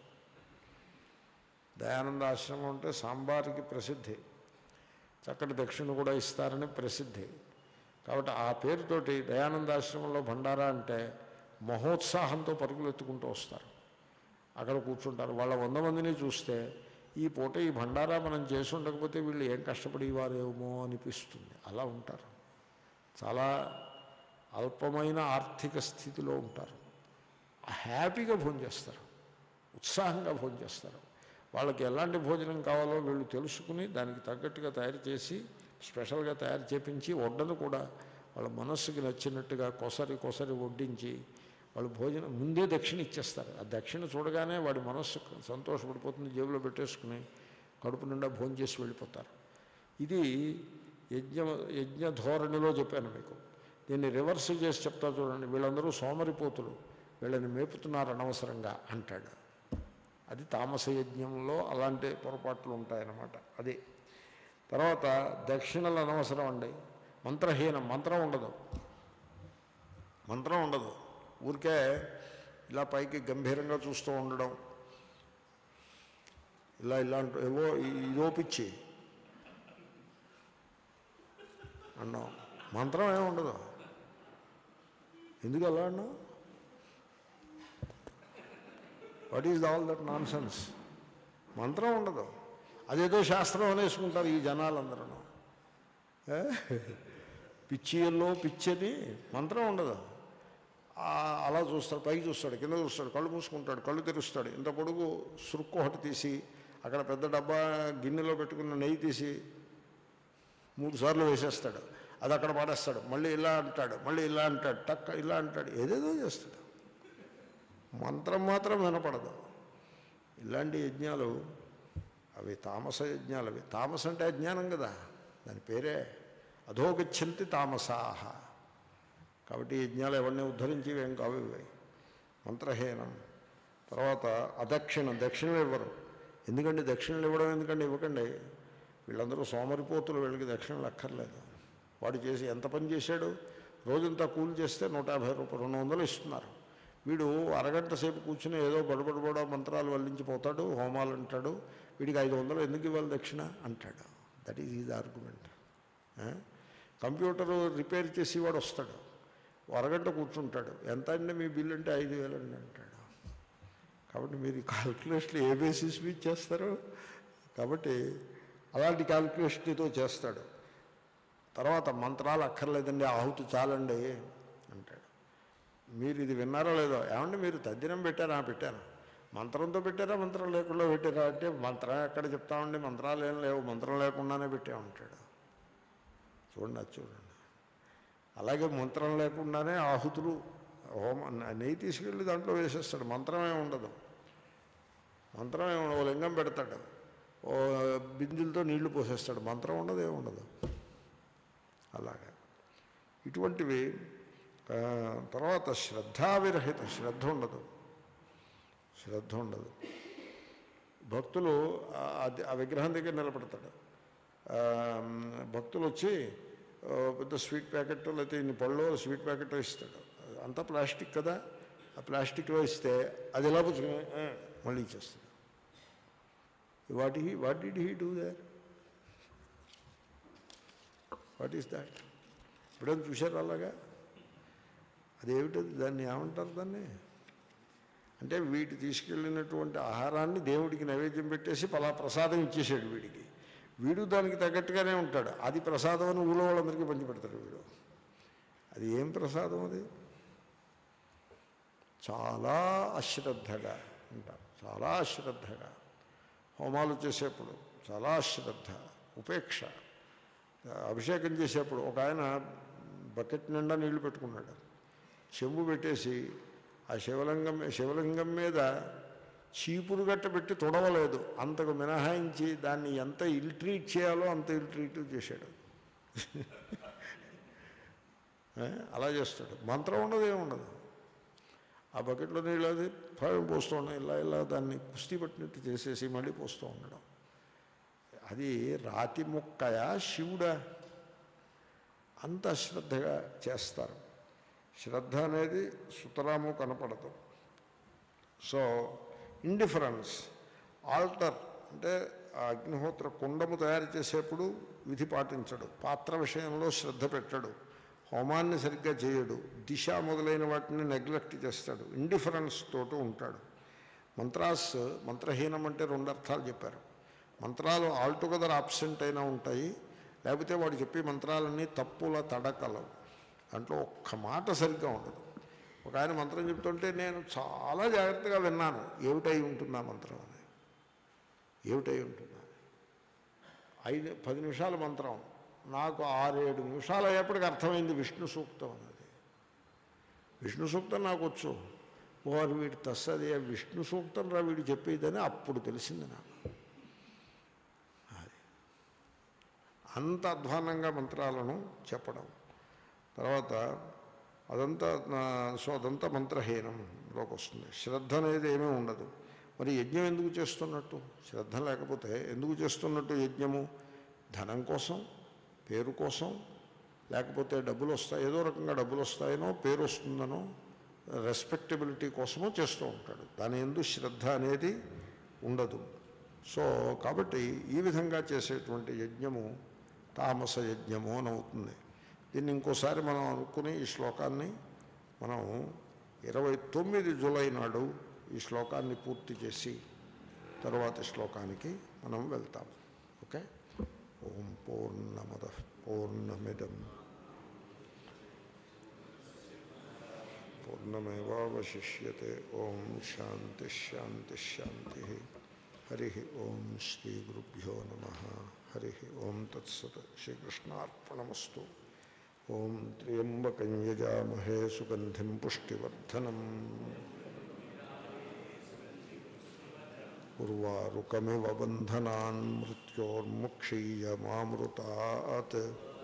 దయానంద ఆశ్రమం అంటే సాంబార్కి ప్రసిద్ధి, చక్కటి దక్షిణ కూడా ఇస్తారని ప్రసిద్ధి. కాబట్టి ఆ పేరుతోటి దయానంద ఆశ్రమంలో భండారా అంటే మహోత్సాహంతో పరుగులు ఎత్తుకుంటూ వస్తారు. అక్కడ కూర్చుంటారు. వాళ్ళ 100 మందిని చూస్తే ఈ పూట ఈ భండారా మనం చేసి ఉండకపోతే వీళ్ళు ఏం కష్టపడేవారేమో అనిపిస్తుంది. అలా ఉంటారు. చాలా అల్పమైన ఆర్థిక స్థితిలో ఉంటారు. హ్యాపీగా భోజనం చేస్తారు, ఉత్సాహంగా భోజనం చేస్తారు. వాళ్ళకి ఎలాంటి భోజనం కావాలో వీళ్ళు తెలుసుకుని దానికి తగ్గట్టుగా తయారు చేసి స్పెషల్గా తయారు చేపించి వడ్డను కూడా వాళ్ళ మనస్సుకి నచ్చినట్టుగా కొసరి వడ్డించి వాళ్ళు భోజనం ముందే దక్షిణ ఇచ్చేస్తారు. ఆ దక్షిణ చూడగానే వాడి మనస్సు సంతోషపడిపోతుంది, జేబులో పెట్టేసుకుని కడుపు నిండా భోజనం చేసి వెళ్ళిపోతారు. ఇది యజ్ఞ ధోరణిలో చెప్పాను మీకు. దీన్ని రివర్స్ చేసి చెప్తా చూడండి. వీళ్ళందరూ సోమరిపోతులు, వీళ్ళని మేపుతున్నారు అనవసరంగా అంటాడు. అది తామస యజ్ఞంలో అలాంటి పొరపాట్లు ఉంటాయన్నమాట. అది తర్వాత దక్షిణలు అనవసరం అండి. మంత్రహీనం, మంత్రం ఉండదు. ఊరికే ఇలా పైకి గంభీరంగా చూస్తూ ఉండడం, ఇలాంటి ఏవో ఇదో పిచ్చి అన్నాం. మంత్రం ఏమి ఉండదు. ఎందుకు అలా అన్నావు? What is all that nonsense? మంత్రం ఉండదు. అదేదో శాస్త్రం అనేసుకుంటారు ఈ జనాలందరూ. పిచ్చియల్లో పిచ్చని మంత్రం ఉండదు. అలా చూస్తాడు, పైకి చూస్తాడు, కింద చూస్తాడు, కళ్ళు మూసుకుంటాడు, కళ్ళు తెరుస్తాడు. ఇంత పొడుగు సురుక్కు ఒకటి తీసి అక్కడ పెద్ద డబ్బా గిన్నెలో పెట్టుకున్న నెయ్యి తీసి 3 సార్లు వేసేస్తాడు. అది అక్కడ పాడేస్తాడు. మళ్ళీ ఇలా అంటాడు, మళ్ళీ ఇలా అంటాడు, టక్ ఇలా అంటాడు, ఏదేదో చేస్తాడు. మంత్రం మాత్రం వినపడదు. ఇలాంటి యజ్ఞాలు అవి తామస యజ్ఞాలు. అవి తామస అంటే అజ్ఞానం కదా, దాని పేరే. అధోగచ్చంతి తామసాహ. కాబట్టి యజ్ఞాలు ఎవరిని ఉద్ధరించేవి ఏం కావు ఇవి. మంత్రహీనం. తర్వాత దక్షిణలు ఇవ్వరు. ఎందుకంటే దక్షిణలు ఇవ్వడం ఎందుకంటే ఇవ్వకండి, వీళ్ళందరూ సోమరిపోతులు, వీళ్ళకి దక్షిణలు అక్కర్లేదు. వాడు చేసి ఎంత పని చేశాడు, రోజంతా కూలి చేస్తే 150 రూపాయలు 200 ఇస్తున్నారు. వీడు అరగంట సేపు కూర్చుని ఏదో బడబడబడ మంత్రాలు వల్లించిపోతాడు, హోమాలు అంటాడు, వీడికి 500 ఎందుకు ఇవ్వాలి దక్షిణ అంటాడు. That is is argument. Computer repair చేసి వాడు వస్తాడు, అరగంట కూర్చుంటాడు, ఎంత అండి మీ బిల్లు అంటే 5,000 అండి అంటాడు. కాబట్టి మీరు కాల్కులేషన్లు ఏ బేసిస్ మీద చేస్తారు. కాబట్టి అలాంటి క్యాల్కులేషన్తో చేస్తాడు. తర్వాత మంత్రాలు అక్కర్లేదండి, ఆహుతి చాలండి అంటాడు. మీరు ఇది విన్నారో లేదో, ఏమంటే మీరు తద్దినం పెట్టారా? పెట్టాను. మంత్రంతో పెట్టారా మంత్రం లేకుండా పెట్టారా అంటే మంత్రం ఎక్కడ చెప్తామండి, మంత్రాలు ఏం లేవు, మంత్రం లేకుండానే పెట్టామంటాడు. చూడండి. అలాగే మంత్రం లేకుండానే ఆహుతులు నెయ్యి తీసుకెళ్ళి దాంట్లో వేసేస్తాడు. మంత్రమే ఉండదు. ఓ లింగం పెడతాడు, ఓ బిందులతో నీళ్లు పోసేస్తాడు, మంత్రం ఉండదు, ఏముండదు. అలాగా ఇటువంటివి. తర్వాత శ్రద్ధావిరహిత, శ్రద్ధ ఉండదు. భక్తులు ఆ విగ్రహం దగ్గర నిలబడతాడు. భక్తులు వచ్చి పెద్ద స్వీట్ ప్యాకెట్ లేకపోతే ఇన్ని పళ్ళు స్వీట్ ప్యాకెట్ ఇస్తాడు. అంతా ప్లాస్టిక్ కదా, ఆ ప్లాస్టిక్లో ఇస్తే అది ఎలా పుచ్చుకుని మళ్ళీ ఇచ్చేస్తాడు. What did he do there? What is that? ఇప్పుడేం చూశారు అలాగా? అదేమిటది? దాన్ని ఏమంటారు దాన్ని? అంటే వీటి తీసుకెళ్ళినటువంటి ఆహారాన్ని దేవుడికి నైవేద్యం పెట్టేసి ప్రసాదం ఇచ్చేసాడు వీడికి. వీడు దానికి తగ్గట్టుగానే ఉంటాడు. అది ప్రసాదం అని ఊళ్ళో వాళ్ళందరికీ పంచిపెడతాడు వీడు. అది ఏం ప్రసాదం? అది చాలా అశ్రద్ధగా ఉంటారు. చాలా అశ్రద్ధగా హోమాలు చేసేప్పుడు చాలా అశ్రద్ధ, ఉపేక్ష. అభిషేకం చేసేప్పుడు ఒక ఆయన బకెట్ నిండా నీళ్లు పెట్టుకున్నాడు, చెంబు పెట్టేసి ఆ శివలింగం మీద చీపురు గట్ట పెట్టి తొడవలేదు. అంతకు మినహాయించి దాన్ని ఎంత ఇల్ట్రీట్ చేయాలో అంత ఇల్ట్రీట్ చేశాడు. అలా చేస్తాడు. మంత్రం ఉండదు, ఏముండదు. ఆ బకెట్లో నీళ్ళు అది పోస్తూ ఉండడం, ఇలా దాన్ని కుస్తీ పట్టినట్టు చేసేసి మళ్ళీ పోస్తూ ఉండడం. అది రాతి ముక్కయా శివుడా? అంత శ్రద్ధగా చేస్తారు. శ్రద్ధ అనేది సుతరాము కనపడదు. So indifference. ఆల్టర్ అంటే ఆ అగ్నిహోత్ర కుండము తయారు చేసేప్పుడు విధి పాటించడు, పాత్ర విషయంలో శ్రద్ధ పెట్టడు, హోమాన్ని సరిగ్గా చేయడు, దిశ మొదలైన వాటిని నెగ్లెక్ట్ చేస్తాడు, ఇండిఫరెన్స్ తోటి ఉంటాడు. మంత్రహీనం అంటే 2 అర్థాలు చెప్పారు. మంత్రాలు ఆల్టుగెదర్ ఆబ్సెంట్ అయినా ఉంటాయి, లేకపోతే వాడు చెప్పే మంత్రాలన్నీ తప్పుల తడకలు, దాంట్లో ఒక్క మాట సరిగ్గా ఉండదు. ఒక ఆయన మంత్రం చెప్తుంటే నేను చాలా జాగ్రత్తగా విన్నాను, ఏమిటై ఉంటుందా మంత్రం అని. ఏమిటై ఉంటుందా? 10 నిమిషాల మంత్రం, నాకు 6-7 నిమిషాలు అయ్యేప్పటికి అర్థమైంది విష్ణు సూక్తం అన్నది. విష్ణు సూక్తం నాకు వచ్చు. వారు వీడు తస్సది విష్ణు సూక్తం రా వీడు చెప్పేదని అప్పుడు తెలిసింది నాకు. అది అంత అధ్వానంగా మంత్రాలను చెప్పడం. తర్వాత అదంతా మంత్రహీనంలోకి వస్తుంది. శ్రద్ధ అనేది ఏమీ ఉండదు. మరి యజ్ఞం ఎందుకు చేస్తున్నట్టు? శ్రద్ధ లేకపోతే ఎందుకు చేస్తున్నట్టు యజ్ఞము? ధనం కోసం, పేరు కోసం, లేకపోతే డబ్బులు వస్తాయి, ఏదో రకంగా డబ్బులు వస్తాయనో, పేరు వస్తుందనో, రెస్పెక్టబిలిటీ కోసమో చేస్తూ ఉంటాడు. దాని యందు శ్రద్ధ అనేది ఉండదు. సో కాబట్టి ఈ విధంగా చేసేటువంటి యజ్ఞము తామస యజ్ఞము అని అవుతుంది. దీన్ని ఇంకోసారి మనం అనుకుని ఈ శ్లోకాన్ని మనం 29 జూలై నాడు ఈ శ్లోకాన్ని పూర్తి చేసి తరువాతి శ్లోకానికి మనం వెళ్తాం. ఓకే. ఓం పూర్ణమదః పూర్ణమిదం పూర్ణమేవావశిష్యతే. ఓం శాంతి శాంతి శాంతి. హరి ఓం శ్రీ గురుభ్యో నమః. హరి ఓం తత్సత్. శ్రీకృష్ణార్పణమస్తు. ఓం త్ర్యంబకం యజామహే సుగంధిం పుష్టివర్ధనం. ఉర్వారుకమివ బంధనాన్ మృత్యోర్ముక్షీయమామృతాత్.